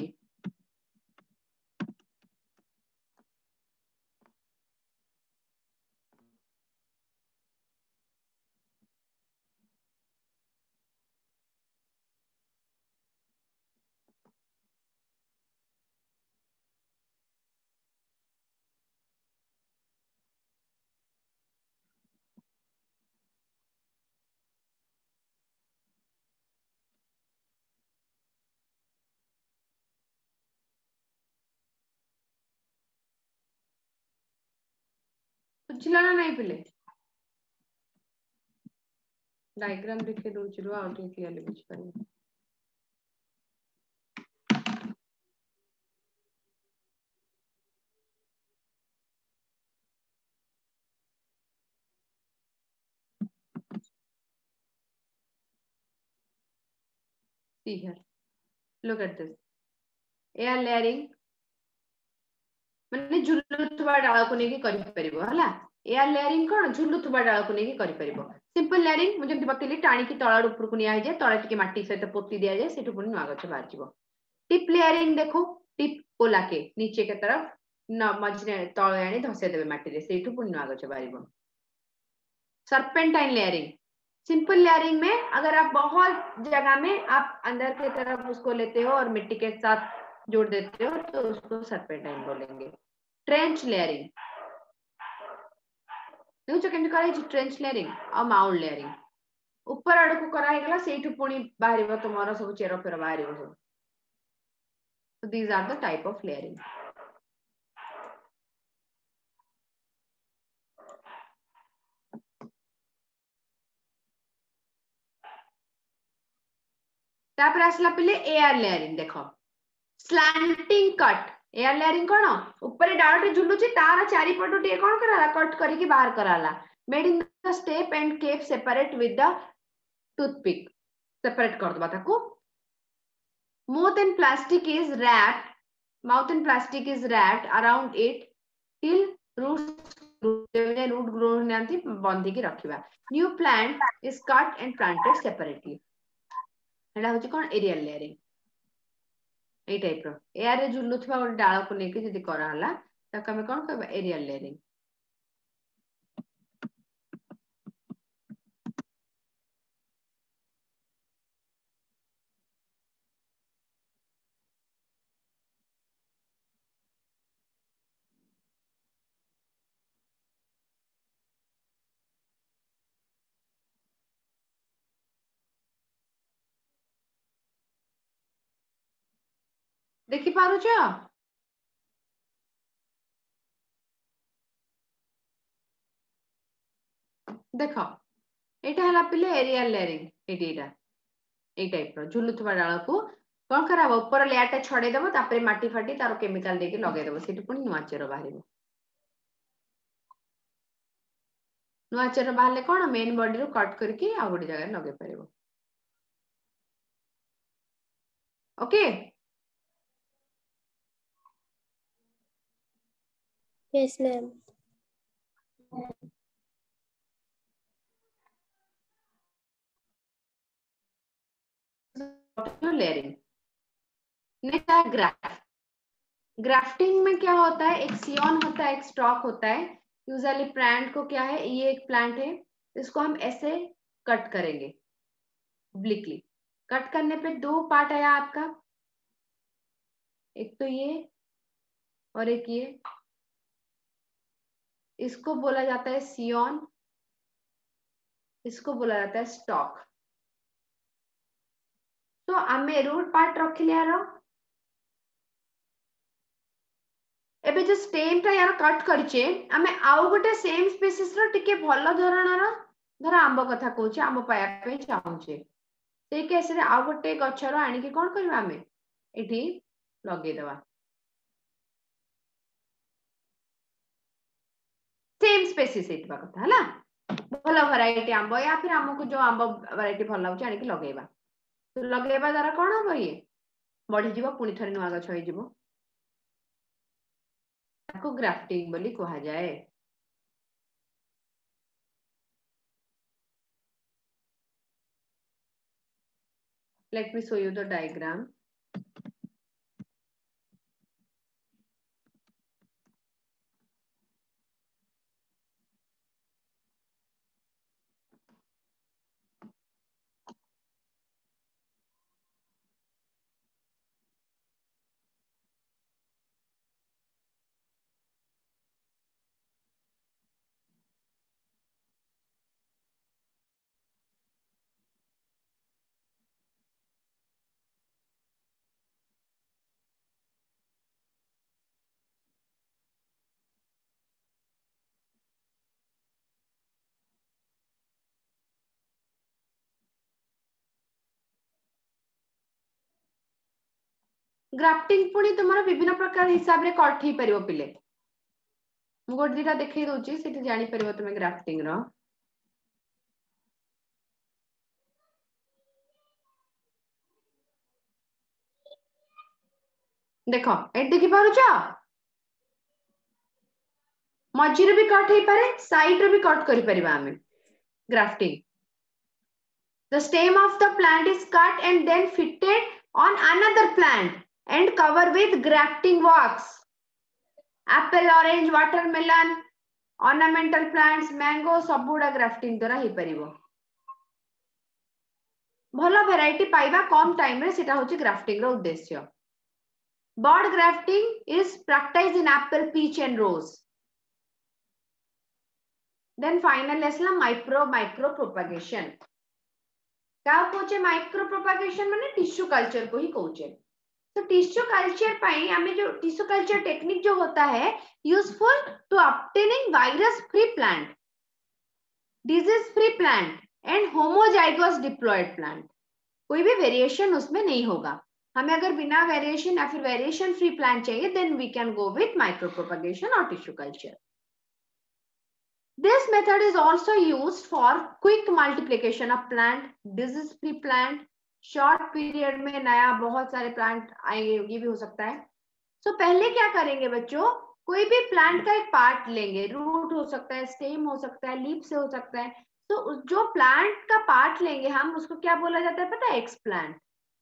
बुझिला ना नहीं पिले डायग्राम देखे दोछि रो आउट क्लियरली बुझ पानी see here look at this air layering माने झुलुथुबा डाल को नेकी करि परिबो हला एयर लेयरिंग कोन झुलुथुबा डाल को नेकी करि परिबो सिंपल लेयरिंग मुझे बतैली टाणी की तळाड ऊपर को निया जाय तळे टिके माटी सहित पोती दिया जाय सेठु पुनी नुआ गछ बाहर जिवो टिप लेयरिंग देखो टिप को लाके नीचे के तरफ न मजने तळे आनी धसे देबे माटी रे सेठु पुनी नुआ गछ बाहरिबो सर्पेंटाइन लेयरिंग सिंपल लेयरिंग में अगर आप बहुत जगह में आप अंदर की तरफ उसको लेते हो और मिट्टी के साथ जोड़ देते हो तो उसको सर्पेंटाइन बोलेंगे ट्रेंच लेयरिंग जो केमती करै ट्रेंच लेयरिंग और माउंट लेयरिंग ऊपर आड़ को करा हेगला सेठु पुनी बाहरिबो तमरो सब चेरो फेर बाहरिबो सब so these are the type of layering तापर आसला पले एयर लेयरिंग देखो स्लैंटिंग कट एयर लेयरिंग कोन ऊपर डालटे झुलुची तार चारि पटो टे कोन कराला कट करी की बाहर कराला made in the stem and kept separate with the toothpick separate कर दबा ताको mouth and plastic is wrapped around it till roots root grow होनांती बंधी की रखिबा new plant is cut and planted separately एटा होची कोन एरियल लेयरिंग ए टाइप रो एआर रे झुलुथबा और डाळ को लेके जदी करा हला ताका हम कोन कहबा एरियल लेयरिंग देखि पारुछ देखो एटा हला पिले एरियल लेयरिंग एटीटा ए टाइप रो झुलुथबा डाळ को कोन करा ऊपर लेयर टा छडे देबो तापरे माटी फाटी तार केमिकल देके लगे देबो सेठी पुनी नुआ चेर बाहरिबो नुआ चेर बाहरले कोन मेन बॉडी रो कट करके आ गोडी जगह लगे परिबो okay yes ma'am. Layering next है ग्राफ्ट ग्राफ्टिंग में क्या होता है एक सियॉन होता है एक स्टॉक होता है यूजुअली प्लांट को क्या है ये एक प्लांट है इसको हम ऐसे कट करेंगे ओब्लिकली कट करने पे दो पार्ट आया आपका एक तो ये और एक ये इसको बोला जाता है सियॉन इसको बोला जाता है स्टॉक तो आमे रूट पार्ट रखिले यार एबे जो स्टेम टा यार कट करछे आमे आउ गोटे सेम स्पीसीज रो टिके भलो धरणर धर आंब कथा कहूचे आंब पाया पे चाहूचे सेई केस रे आउ गोटे गछर आनी के कोन करबा आमे एठी लगे देबा सेम स्पीसीज एतबा कथा हला भलो वैरायटी आंब या फिर हमको जो आंब वैरायटी भल लागुचे आनी के लगेबा तो लगेबा द्वारा कोन हो ये बढ़ी जीवो पुनी थरे नुआ गछ होई जीवो को ग्राफ्टिंग बोली कहा जाए let me show you the diagram grafting पुणी तुमरा विभिन्न प्रकार हिसाब रे कट ही परिबो पिले मु गोट दिटा देखै दोची सेठी जानि परिबो तुमे ग्राफ्टिंग रो देखो एट देखि पारुछ मझिरे भी कट ही पारे साइड रे भी कट करि परिबा हमें grafting the stem of the plant is cut and then fitted on another plant and covered with grafting wax apple orange watermelon ornamental plants mango सबुडा grafting द्वारा ही परिबो भलो वैरायटी पाइबा कम टाइम रे सेटा होची ग्राफ्टिंग रो उद्देश्य bud grafting is practised in apple peach and rose then final एसला माइक्रो प्रोपगेशन क्या कहूचे माइक्रो प्रोपगेशन माने टिश्यू कल्चर को ही कहूचे तो टिश्यू कल्चर पाई हमें जो टिश्यू कल्चर टेक्निक जो होता है useful to obtaining virus free plant disease free plant and homozygous diploid plant कोई भी वेरिएशन उसमें नहीं होगा हमें अगर बिना वेरिएशन या फिर वेरिएशन फ्री प्लांट चाहिए then we can go with micro propagation और tissue culture This method is also used for quick multiplication of plant, disease-free plant, short period में नया बहुत सारे plant आएंगे ये भी हो सकता है। So पहले क्या करेंगे बच्चों कोई भी प्लांट का एक पार्ट लेंगे, रूट हो सकता है, स्टेम हो सकता है, लीफ से हो सकता है, तो जो प्लांट का पार्ट लेंगे हम उसको क्या बोला जाता है पता है? Explant.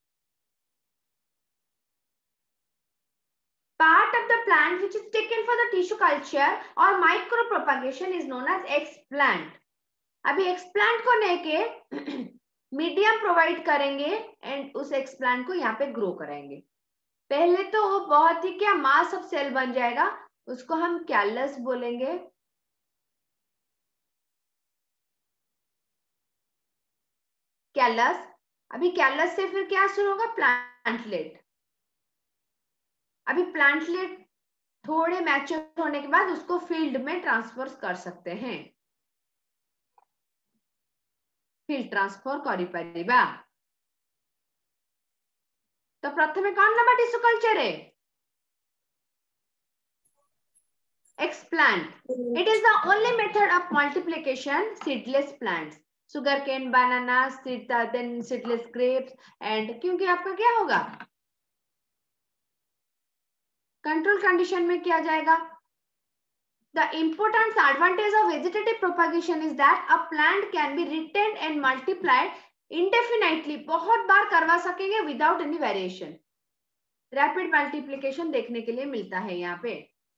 Part of the plant which is taken for the tissue culture or micro propagation is known as explant. अभी एक्सप्लांट को लेके मीडियम प्रोवाइड करेंगे एंड उस एक्सप्लांट को यहाँ पे ग्रो कराएंगे। पहले तो वो बहुत ही क्या मास ऑफ सेल बन जाएगा, उसको हम कैलस बोलेंगे। कैलस, अभी कैलस से फिर क्या शुरू होगा? प्लांटलेट। अभी प्लांटलेट थोड़े मैच्योर होने के बाद उसको फील्ड में ट्रांसफर कर सकते हैं, फील्ड ट्रांसफर करि परिबा। तो प्रथमे कौन नबा टिश्यू कल्चर है? Explant. It is the only method of multiplication seedless plants. Sugarcane, banana, then seedless grapes and क्योंकि आपका क्या होगा? कंट्रोल कंडीशन में क्या जाएगा? The important advantage of vegetative propagation is that a plant can be retained and multiplied indefinitely. बहुत बार करवा सकेंगे without any variation. Rapid multiplication देखने के लिए मिलता है यहाँ पे।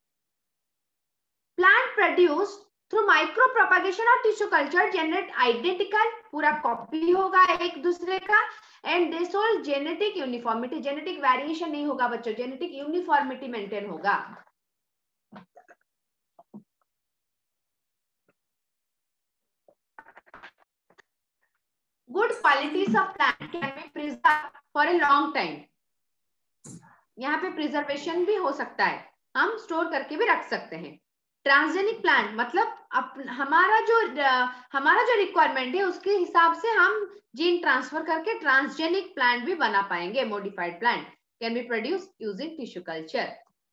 Plant produced through micro propagation or tissue culture generate identical, पूरा कॉपी होगा एक दूसरे का, and they show genetic uniformity. genetic variation नहीं होगा बच्चों, genetic uniformity maintain होगा। Good qualities of plant can be preserved for a long time. यहाँ पे प्रिजर्वेशन भी हो सकता है, हम स्टोर करके भी रख सकते हैं। ट्रांसजेनिक प्लांट मतलब हमारा जो रिक्वायरमेंट है उसके हिसाब से हम जीन ट्रांसफर करके ट्रांसजेनिक प्लांट भी बना पाएंगे। Modified plant can be produced using tissue culture.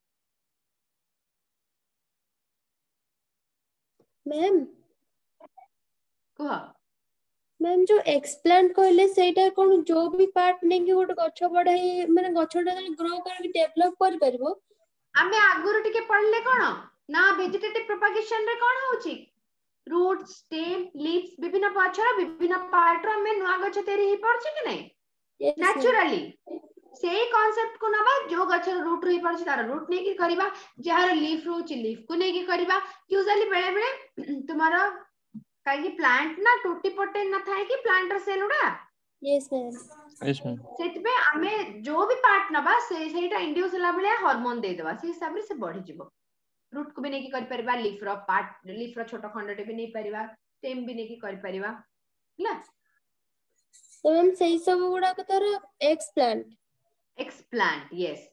Ma'am कुह मैम जो एक्सप्लांट कहले सेटा कोन जो भी पार्ट नेंगे गोटे गछ बढ़ाई माने गछटा ग्रो करके डेवलप कर परबो। आमे आगुरु टिके पढ़ले कोन ना वेजिटेटिव प्रोपगेशन रे कोन होची रूट स्टेम लीव्स विभिन्न गछर विभिन्न पार्ट रो में नुआ गछ तैयारी ही पड़छ कि नहीं नेचुरली सेही कांसेप्ट को नबा जो गछर रूट रही पड़छ तार रूट नै की करबा जहार लीफ रोची लीफ को नै की करबा। यूजुअली बेले बेले तुम्हारा काई प्लांट ना टूटी पटे न थाए कि प्लांटर सेल उडा। यस मैम सेट पे हमें जो भी पार्ट नबा सेटा इंड्यूस होला बेले हार्मोन दे देबा से हिसाब रे से बढ़ी जिवो। रूट को भी नहीं कर परिबा, लीफ रो पार्ट लीफ रो छोटा खंडटे भी नहीं परिबा, स्टेम भी नहीं कर परिबा ହେଲା। तो मैम सही सब गुडा को तर एक्सप्लांट यस।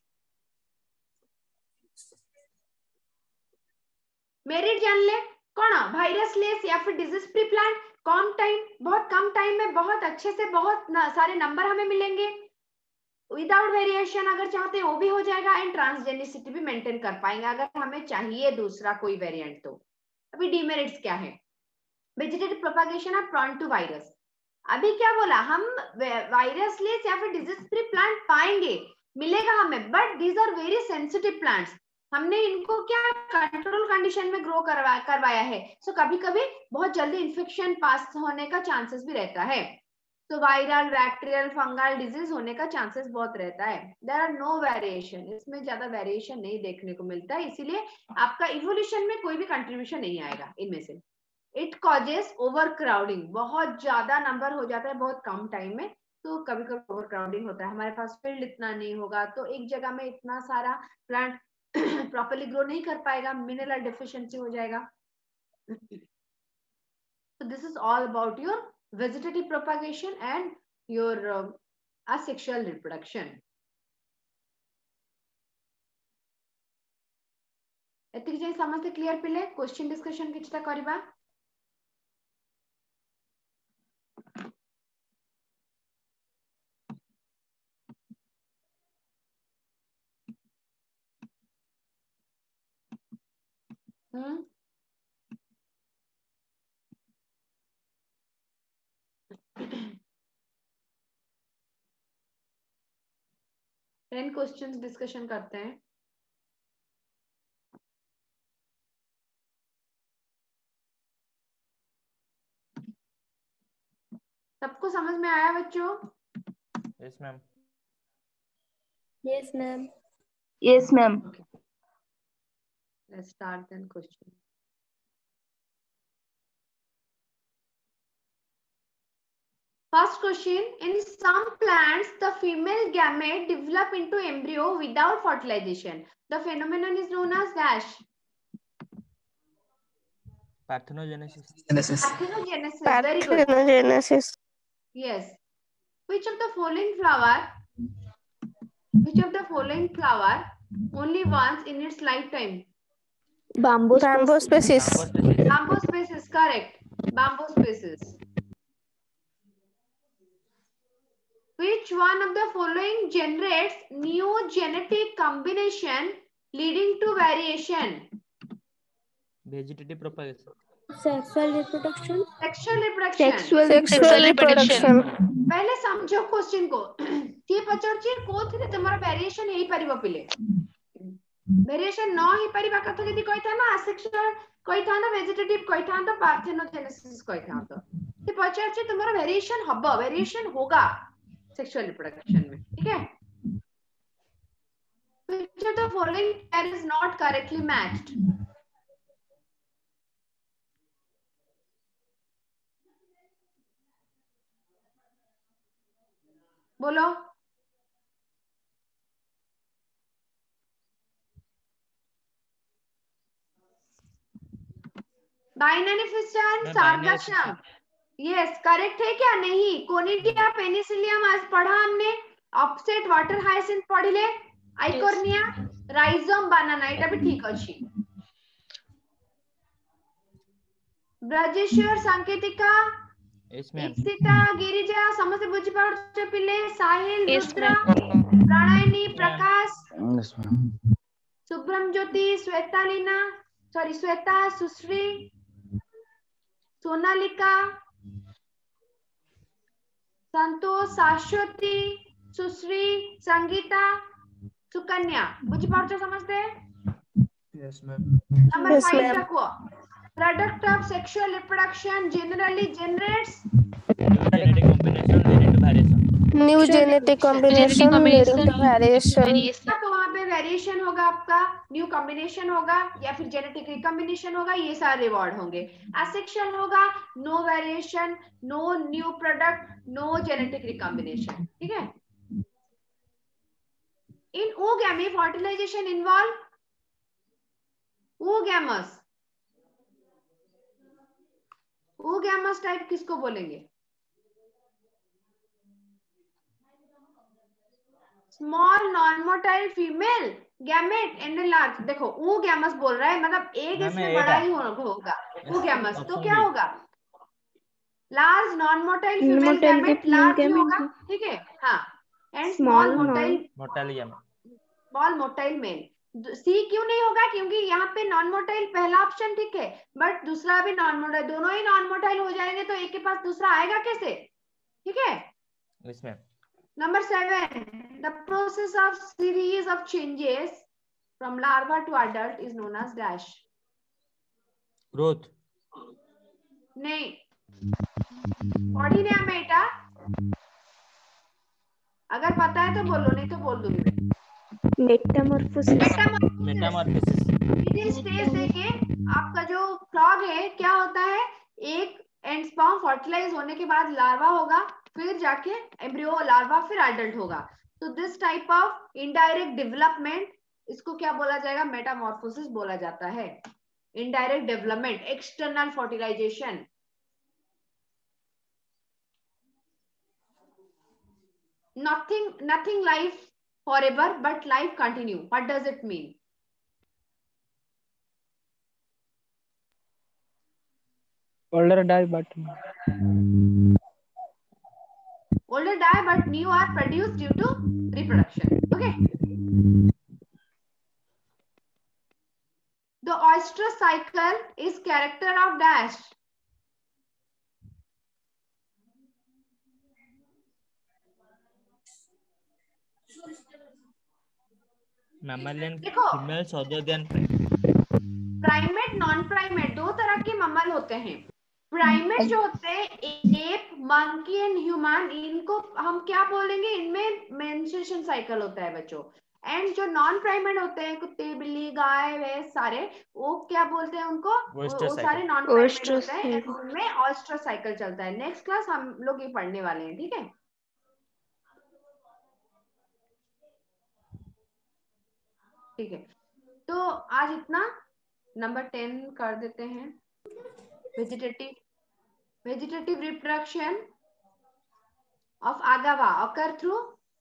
मेरिट जान ले कौन वायरस लेस या फिर डिजीज फ्री प्लांट। कम टाइम, बहुत कम टाइम में बहुत अच्छे से बहुत सारे नंबर हमें मिलेंगे। विदाउट वेरिएशन अगर चाहते हैं वो भी हो जाएगा एंड ट्रांसजेनिसिटी भी मेंटेन कर पाएंगे अगर हमें चाहिए दूसरा कोई वेरिएंट तो। अभी डीमेरिट्स क्या है? Vegetative propagation are prone to virus. अभी क्या बोला हम वायरस लेस या फिर डिजीज फ्री प्लांट पाएंगे, मिलेगा हमें, but these are very sensitive plants. हमने इनको क्या कंट्रोल कंडीशन में ग्रो करवाया है, सो कभी कभी बहुत जल्दी इन्फेक्शन पास होने का चांसेस भी रहता है। तो वायरल बैक्टीरियल फंगल डिजीज होने का चांसेस बहुत रहता है। देयर आर नो वेरिएशन, इसमें ज्यादा वेरिएशन नहीं देखने को मिलता है, इसीलिए आपका इवोल्यूशन में कोई भी कंट्रीब्यूशन नहीं आएगा इनमें से। इट कॉजेस ओवर क्राउडिंग, बहुत ज्यादा नंबर हो जाता है बहुत कम टाइम में, तो कभी कभी ओवर क्राउडिंग होता है, हमारे पास फील्ड इतना नहीं होगा तो एक जगह में इतना सारा प्लांट प्रॉपर्ली ग्रो नहीं कर पाएगा, मिनरल डेफिशिएंसी हो जाएगा। So this is all about your vegetative propagation and your asexual reproduction. एतिक जे समझते क्लियर पिले क्वेश्चन डिस्कशन किछटा करबा। हम्म 10 क्वेश्चंस डिस्कशन करते हैं। सबको समझ में आया बच्चों? Yes ma'am. Yes ma'am. Yes ma'am. Let's start then question. First question, in some plants the female gamete develop into embryo without fertilization. The phenomenon is known as dash. Parthenogenesis. Parthenogenesis. Very good. Parthenogenesis. Yes. Which of the following flower only once in its lifetime? Bamboo species. Bamboo species, correct. Bamboo species. Which one of the following generates new genetic combination leading to variation? Vegetative propagation. Sexual reproduction. Sexual reproduction. Sexual reproduction. पहले समझो question को। ये पचारची कोथिरे तुम्हारा variation यही परिवा पिले। Variation न ही परिवा कथा यदि कोई था ना असेक्सुअल कोई था ना वेजिटेटिव कोई था तो पार्थेनोजेनेसिस कोई था तो ये पचारची तुम्हारा वेरिएशन होगा सेक्सुअल रिप्रोडक्शन में, ठीक है? Which of the following pair is not correctly matched? बोलो। बाइनरी फिस्टन, सार्गाश्रम। यस, करेक्ट है क्या? नहीं, कोनिडिया पेनिसिलियम आज पढ़ा हमने, ऑफसेट वाटर हाइसिंथ पढ़िले, आइकोर्निया, राइजोम बनाना, एटा भी ठीक अछि। ब्रजेश्वर सांकेतिका, इक्सिता गिरिजा समस्त बुझी पाउछ पिले, साहिल रुद्र, प्रणयनी प्रकाश, सुब्रम ज्योति, श्वेता लीना, श्वेता, सुश्री, सोनालिका, संतोष, शाश्वती, सुश्री, संगीता, सुकन्या, बुझी पाउछ समझते? Yes ma'am. नंबर 5 रखो। Product of sexual reproduction generally generates new genetic combination leading to variation. तो वहाँ पे वेरिएशन होगा, आपका न्यू कॉम्बिनेशन होगा या फिर जेनेटिक रिकॉम्बिनेशन होगा, ये सारे रिवॉर्ड होंगे। असेक्सुअल होगा no variation, no new product, no genetic recombination, ठीक है? In oogamete fertilization involve oogamous। oogamous type किसको बोलेंगे? Small non motile female gamete and large. देखो oogamous बोल रहा है मतलब एक इसमें बड़ा ही होगा oogamous, तो क्या होगा? Large non motile female gamete large ही होगा, ठीक है? हाँ, and small motile male. C क्यों नहीं होगा? क्योंकि यहाँ पे नॉन मोटाइल पहला ऑप्शन ठीक है, बट दूसरा भी नॉन मोटाइल, दोनों ही नॉन मोटाइल हो जाएंगे तो एक के पास दूसरा आएगा कैसे? ठीक है? इसमें Number 7, the process of series of changes from larva to adult is known as dash. growth। नहीं, पढ़ी नहीं हमें बेटा, अगर पता है तो बोलो, नहीं तो बोल दूंगी। मेटामॉर्फोसिस। इस स्टेज देके आपका जो फ्रॉग है क्या होता है, एक एंड स्पर्म फर्टिलाइज होने के बाद लार्वा होगा, फिर जाके एम्ब्रियो, लार्वा, फिर एडल्ट होगा। तो this type of indirect development, इसको क्या बोला जाएगा? मेटामॉर्फोसिस बोला जाता है। Indirect development, external fertilization. nothing life forever but life continue. What does it mean? older die but new are produced due to reproduction. Okay, the oestrus cycle is character of dash. mammalian देखो, females other than primate non primate दो तरह के mammal होते हैं। Primate जो होते हैं app, monkey and human, इनको हम क्या बोलेंगे, इनमें मेंस्ट्रुएशन साइकिल होता है बच्चों। एंड जो नॉन प्राइमेट होते हैं कुत्ते बिल्ली गाय भैंस सारे, वो क्या बोलते हैं उनको, वो सारे नॉन प्राइमेट होते हैं एंड उनमें ऑयस्टर साइकिल चलता है। नेक्स्ट क्लास हम लोग ये पढ़ने वाले हैं, ठीक है। ठीक है, तो आज इतना, नंबर 10 कर देते हैं। Vegetative reproduction of agava occur through,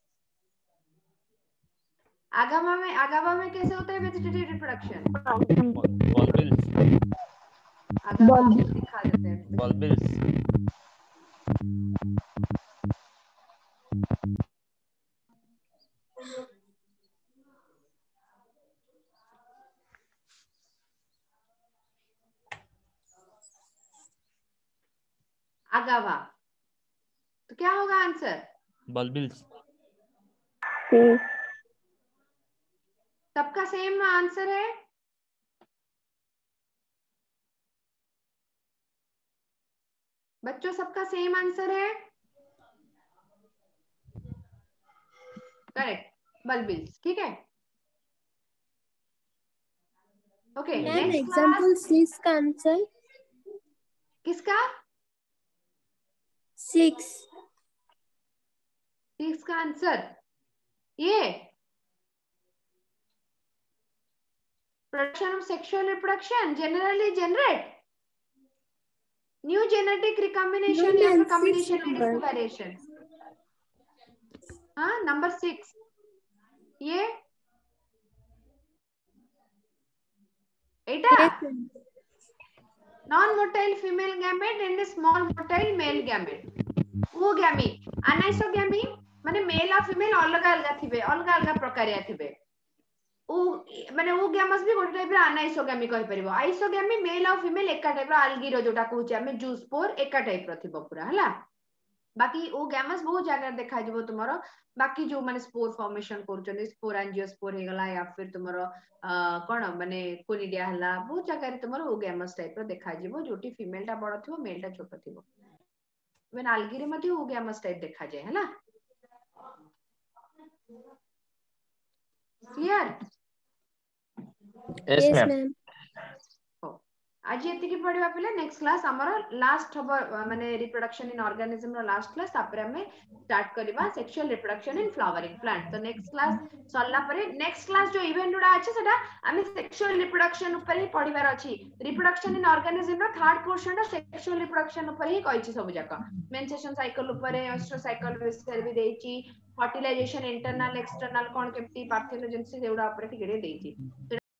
agava में कैसे होता है vegetative reproduction? bulbils, दिखा देते हैं। bulbils, agava, तो क्या होगा आंसर? bulbils, सबका सेम आंसर है? बच्चों सबका सेम आंसर है? करेक्ट, bulbils, ठीक है। Okay, ma'am next example class 6 का आंसर किसका? 6 का आंसर ये production of sexual reproduction generally generate new genetic recombination No, या ma'am, फिर combination 6 leading to number. variation। हाँ, नंबर 6 ये एटा non motile female gamete and small motile male gamete. Oogamy अनाइसोगैमी माने मेल और फीमेल अलग अलग थिबे, अलग अलग प्रकारिया थिबे। माने वो गैमस भी गोटे टाइप रो अनाइसोगैमी कहि परिबो। आइसोगैमी मेल और फीमेल एका टाइप रो आल्गी रो जोटा कहूचे हमें जूस्पोर एका टाइप रो थिबो पूरा हला। बाकी वो गैमस बहुत जगह देखा जिवो तुमरो, बाकी जो माने स्पोर फॉर्मेशन करचन स्पोरांजियोस्पोर हे गला या फिर तुमरो कोन माने कोनिडिया हला, बहुत जगह रे तुमरो वो गैमस टाइप रो देखा जिवो जोटी फीमेल टा बड़ थिबो मेल टा छोटो थिबो। इवन आल्गी रे मध्ये वो गैमस टाइप देखा जाय हला। Clear? yes yes ma'am, ma'am आज ये की पढ़िबा पिले। नेक्स्ट क्लास हमर लास्ट हबो माने रिप्रोडक्शन इन ऑर्गेनिज्म रो लास्ट क्लास, तापर हमें स्टार्ट करबा sexual reproduction in flowering plant. तो नेक्स्ट क्लास सरला परे नेक्स्ट क्लास जो इवेंट उडा अछि सेटा हमें सेक्सुअल रिप्रोडक्शन ऊपर ही पढ़िबार अछि। रिप्रोडक्शन इन ऑर्गेनिज्म रो थर्ड पोर्शन रो सेक्सुअल रिप्रोडक्शन ऊपर ही कहिछि सब जाका। मेंस्ट्रुएशन साइकिल ऊपर ऑयस्टर साइकिल विषय भी देछि, फर्टिलाइजेशन इंटरनल एक्सटर्नल कोन केमती पार्थेनोजेनेसिस एउडा ऊपर टिके देछि।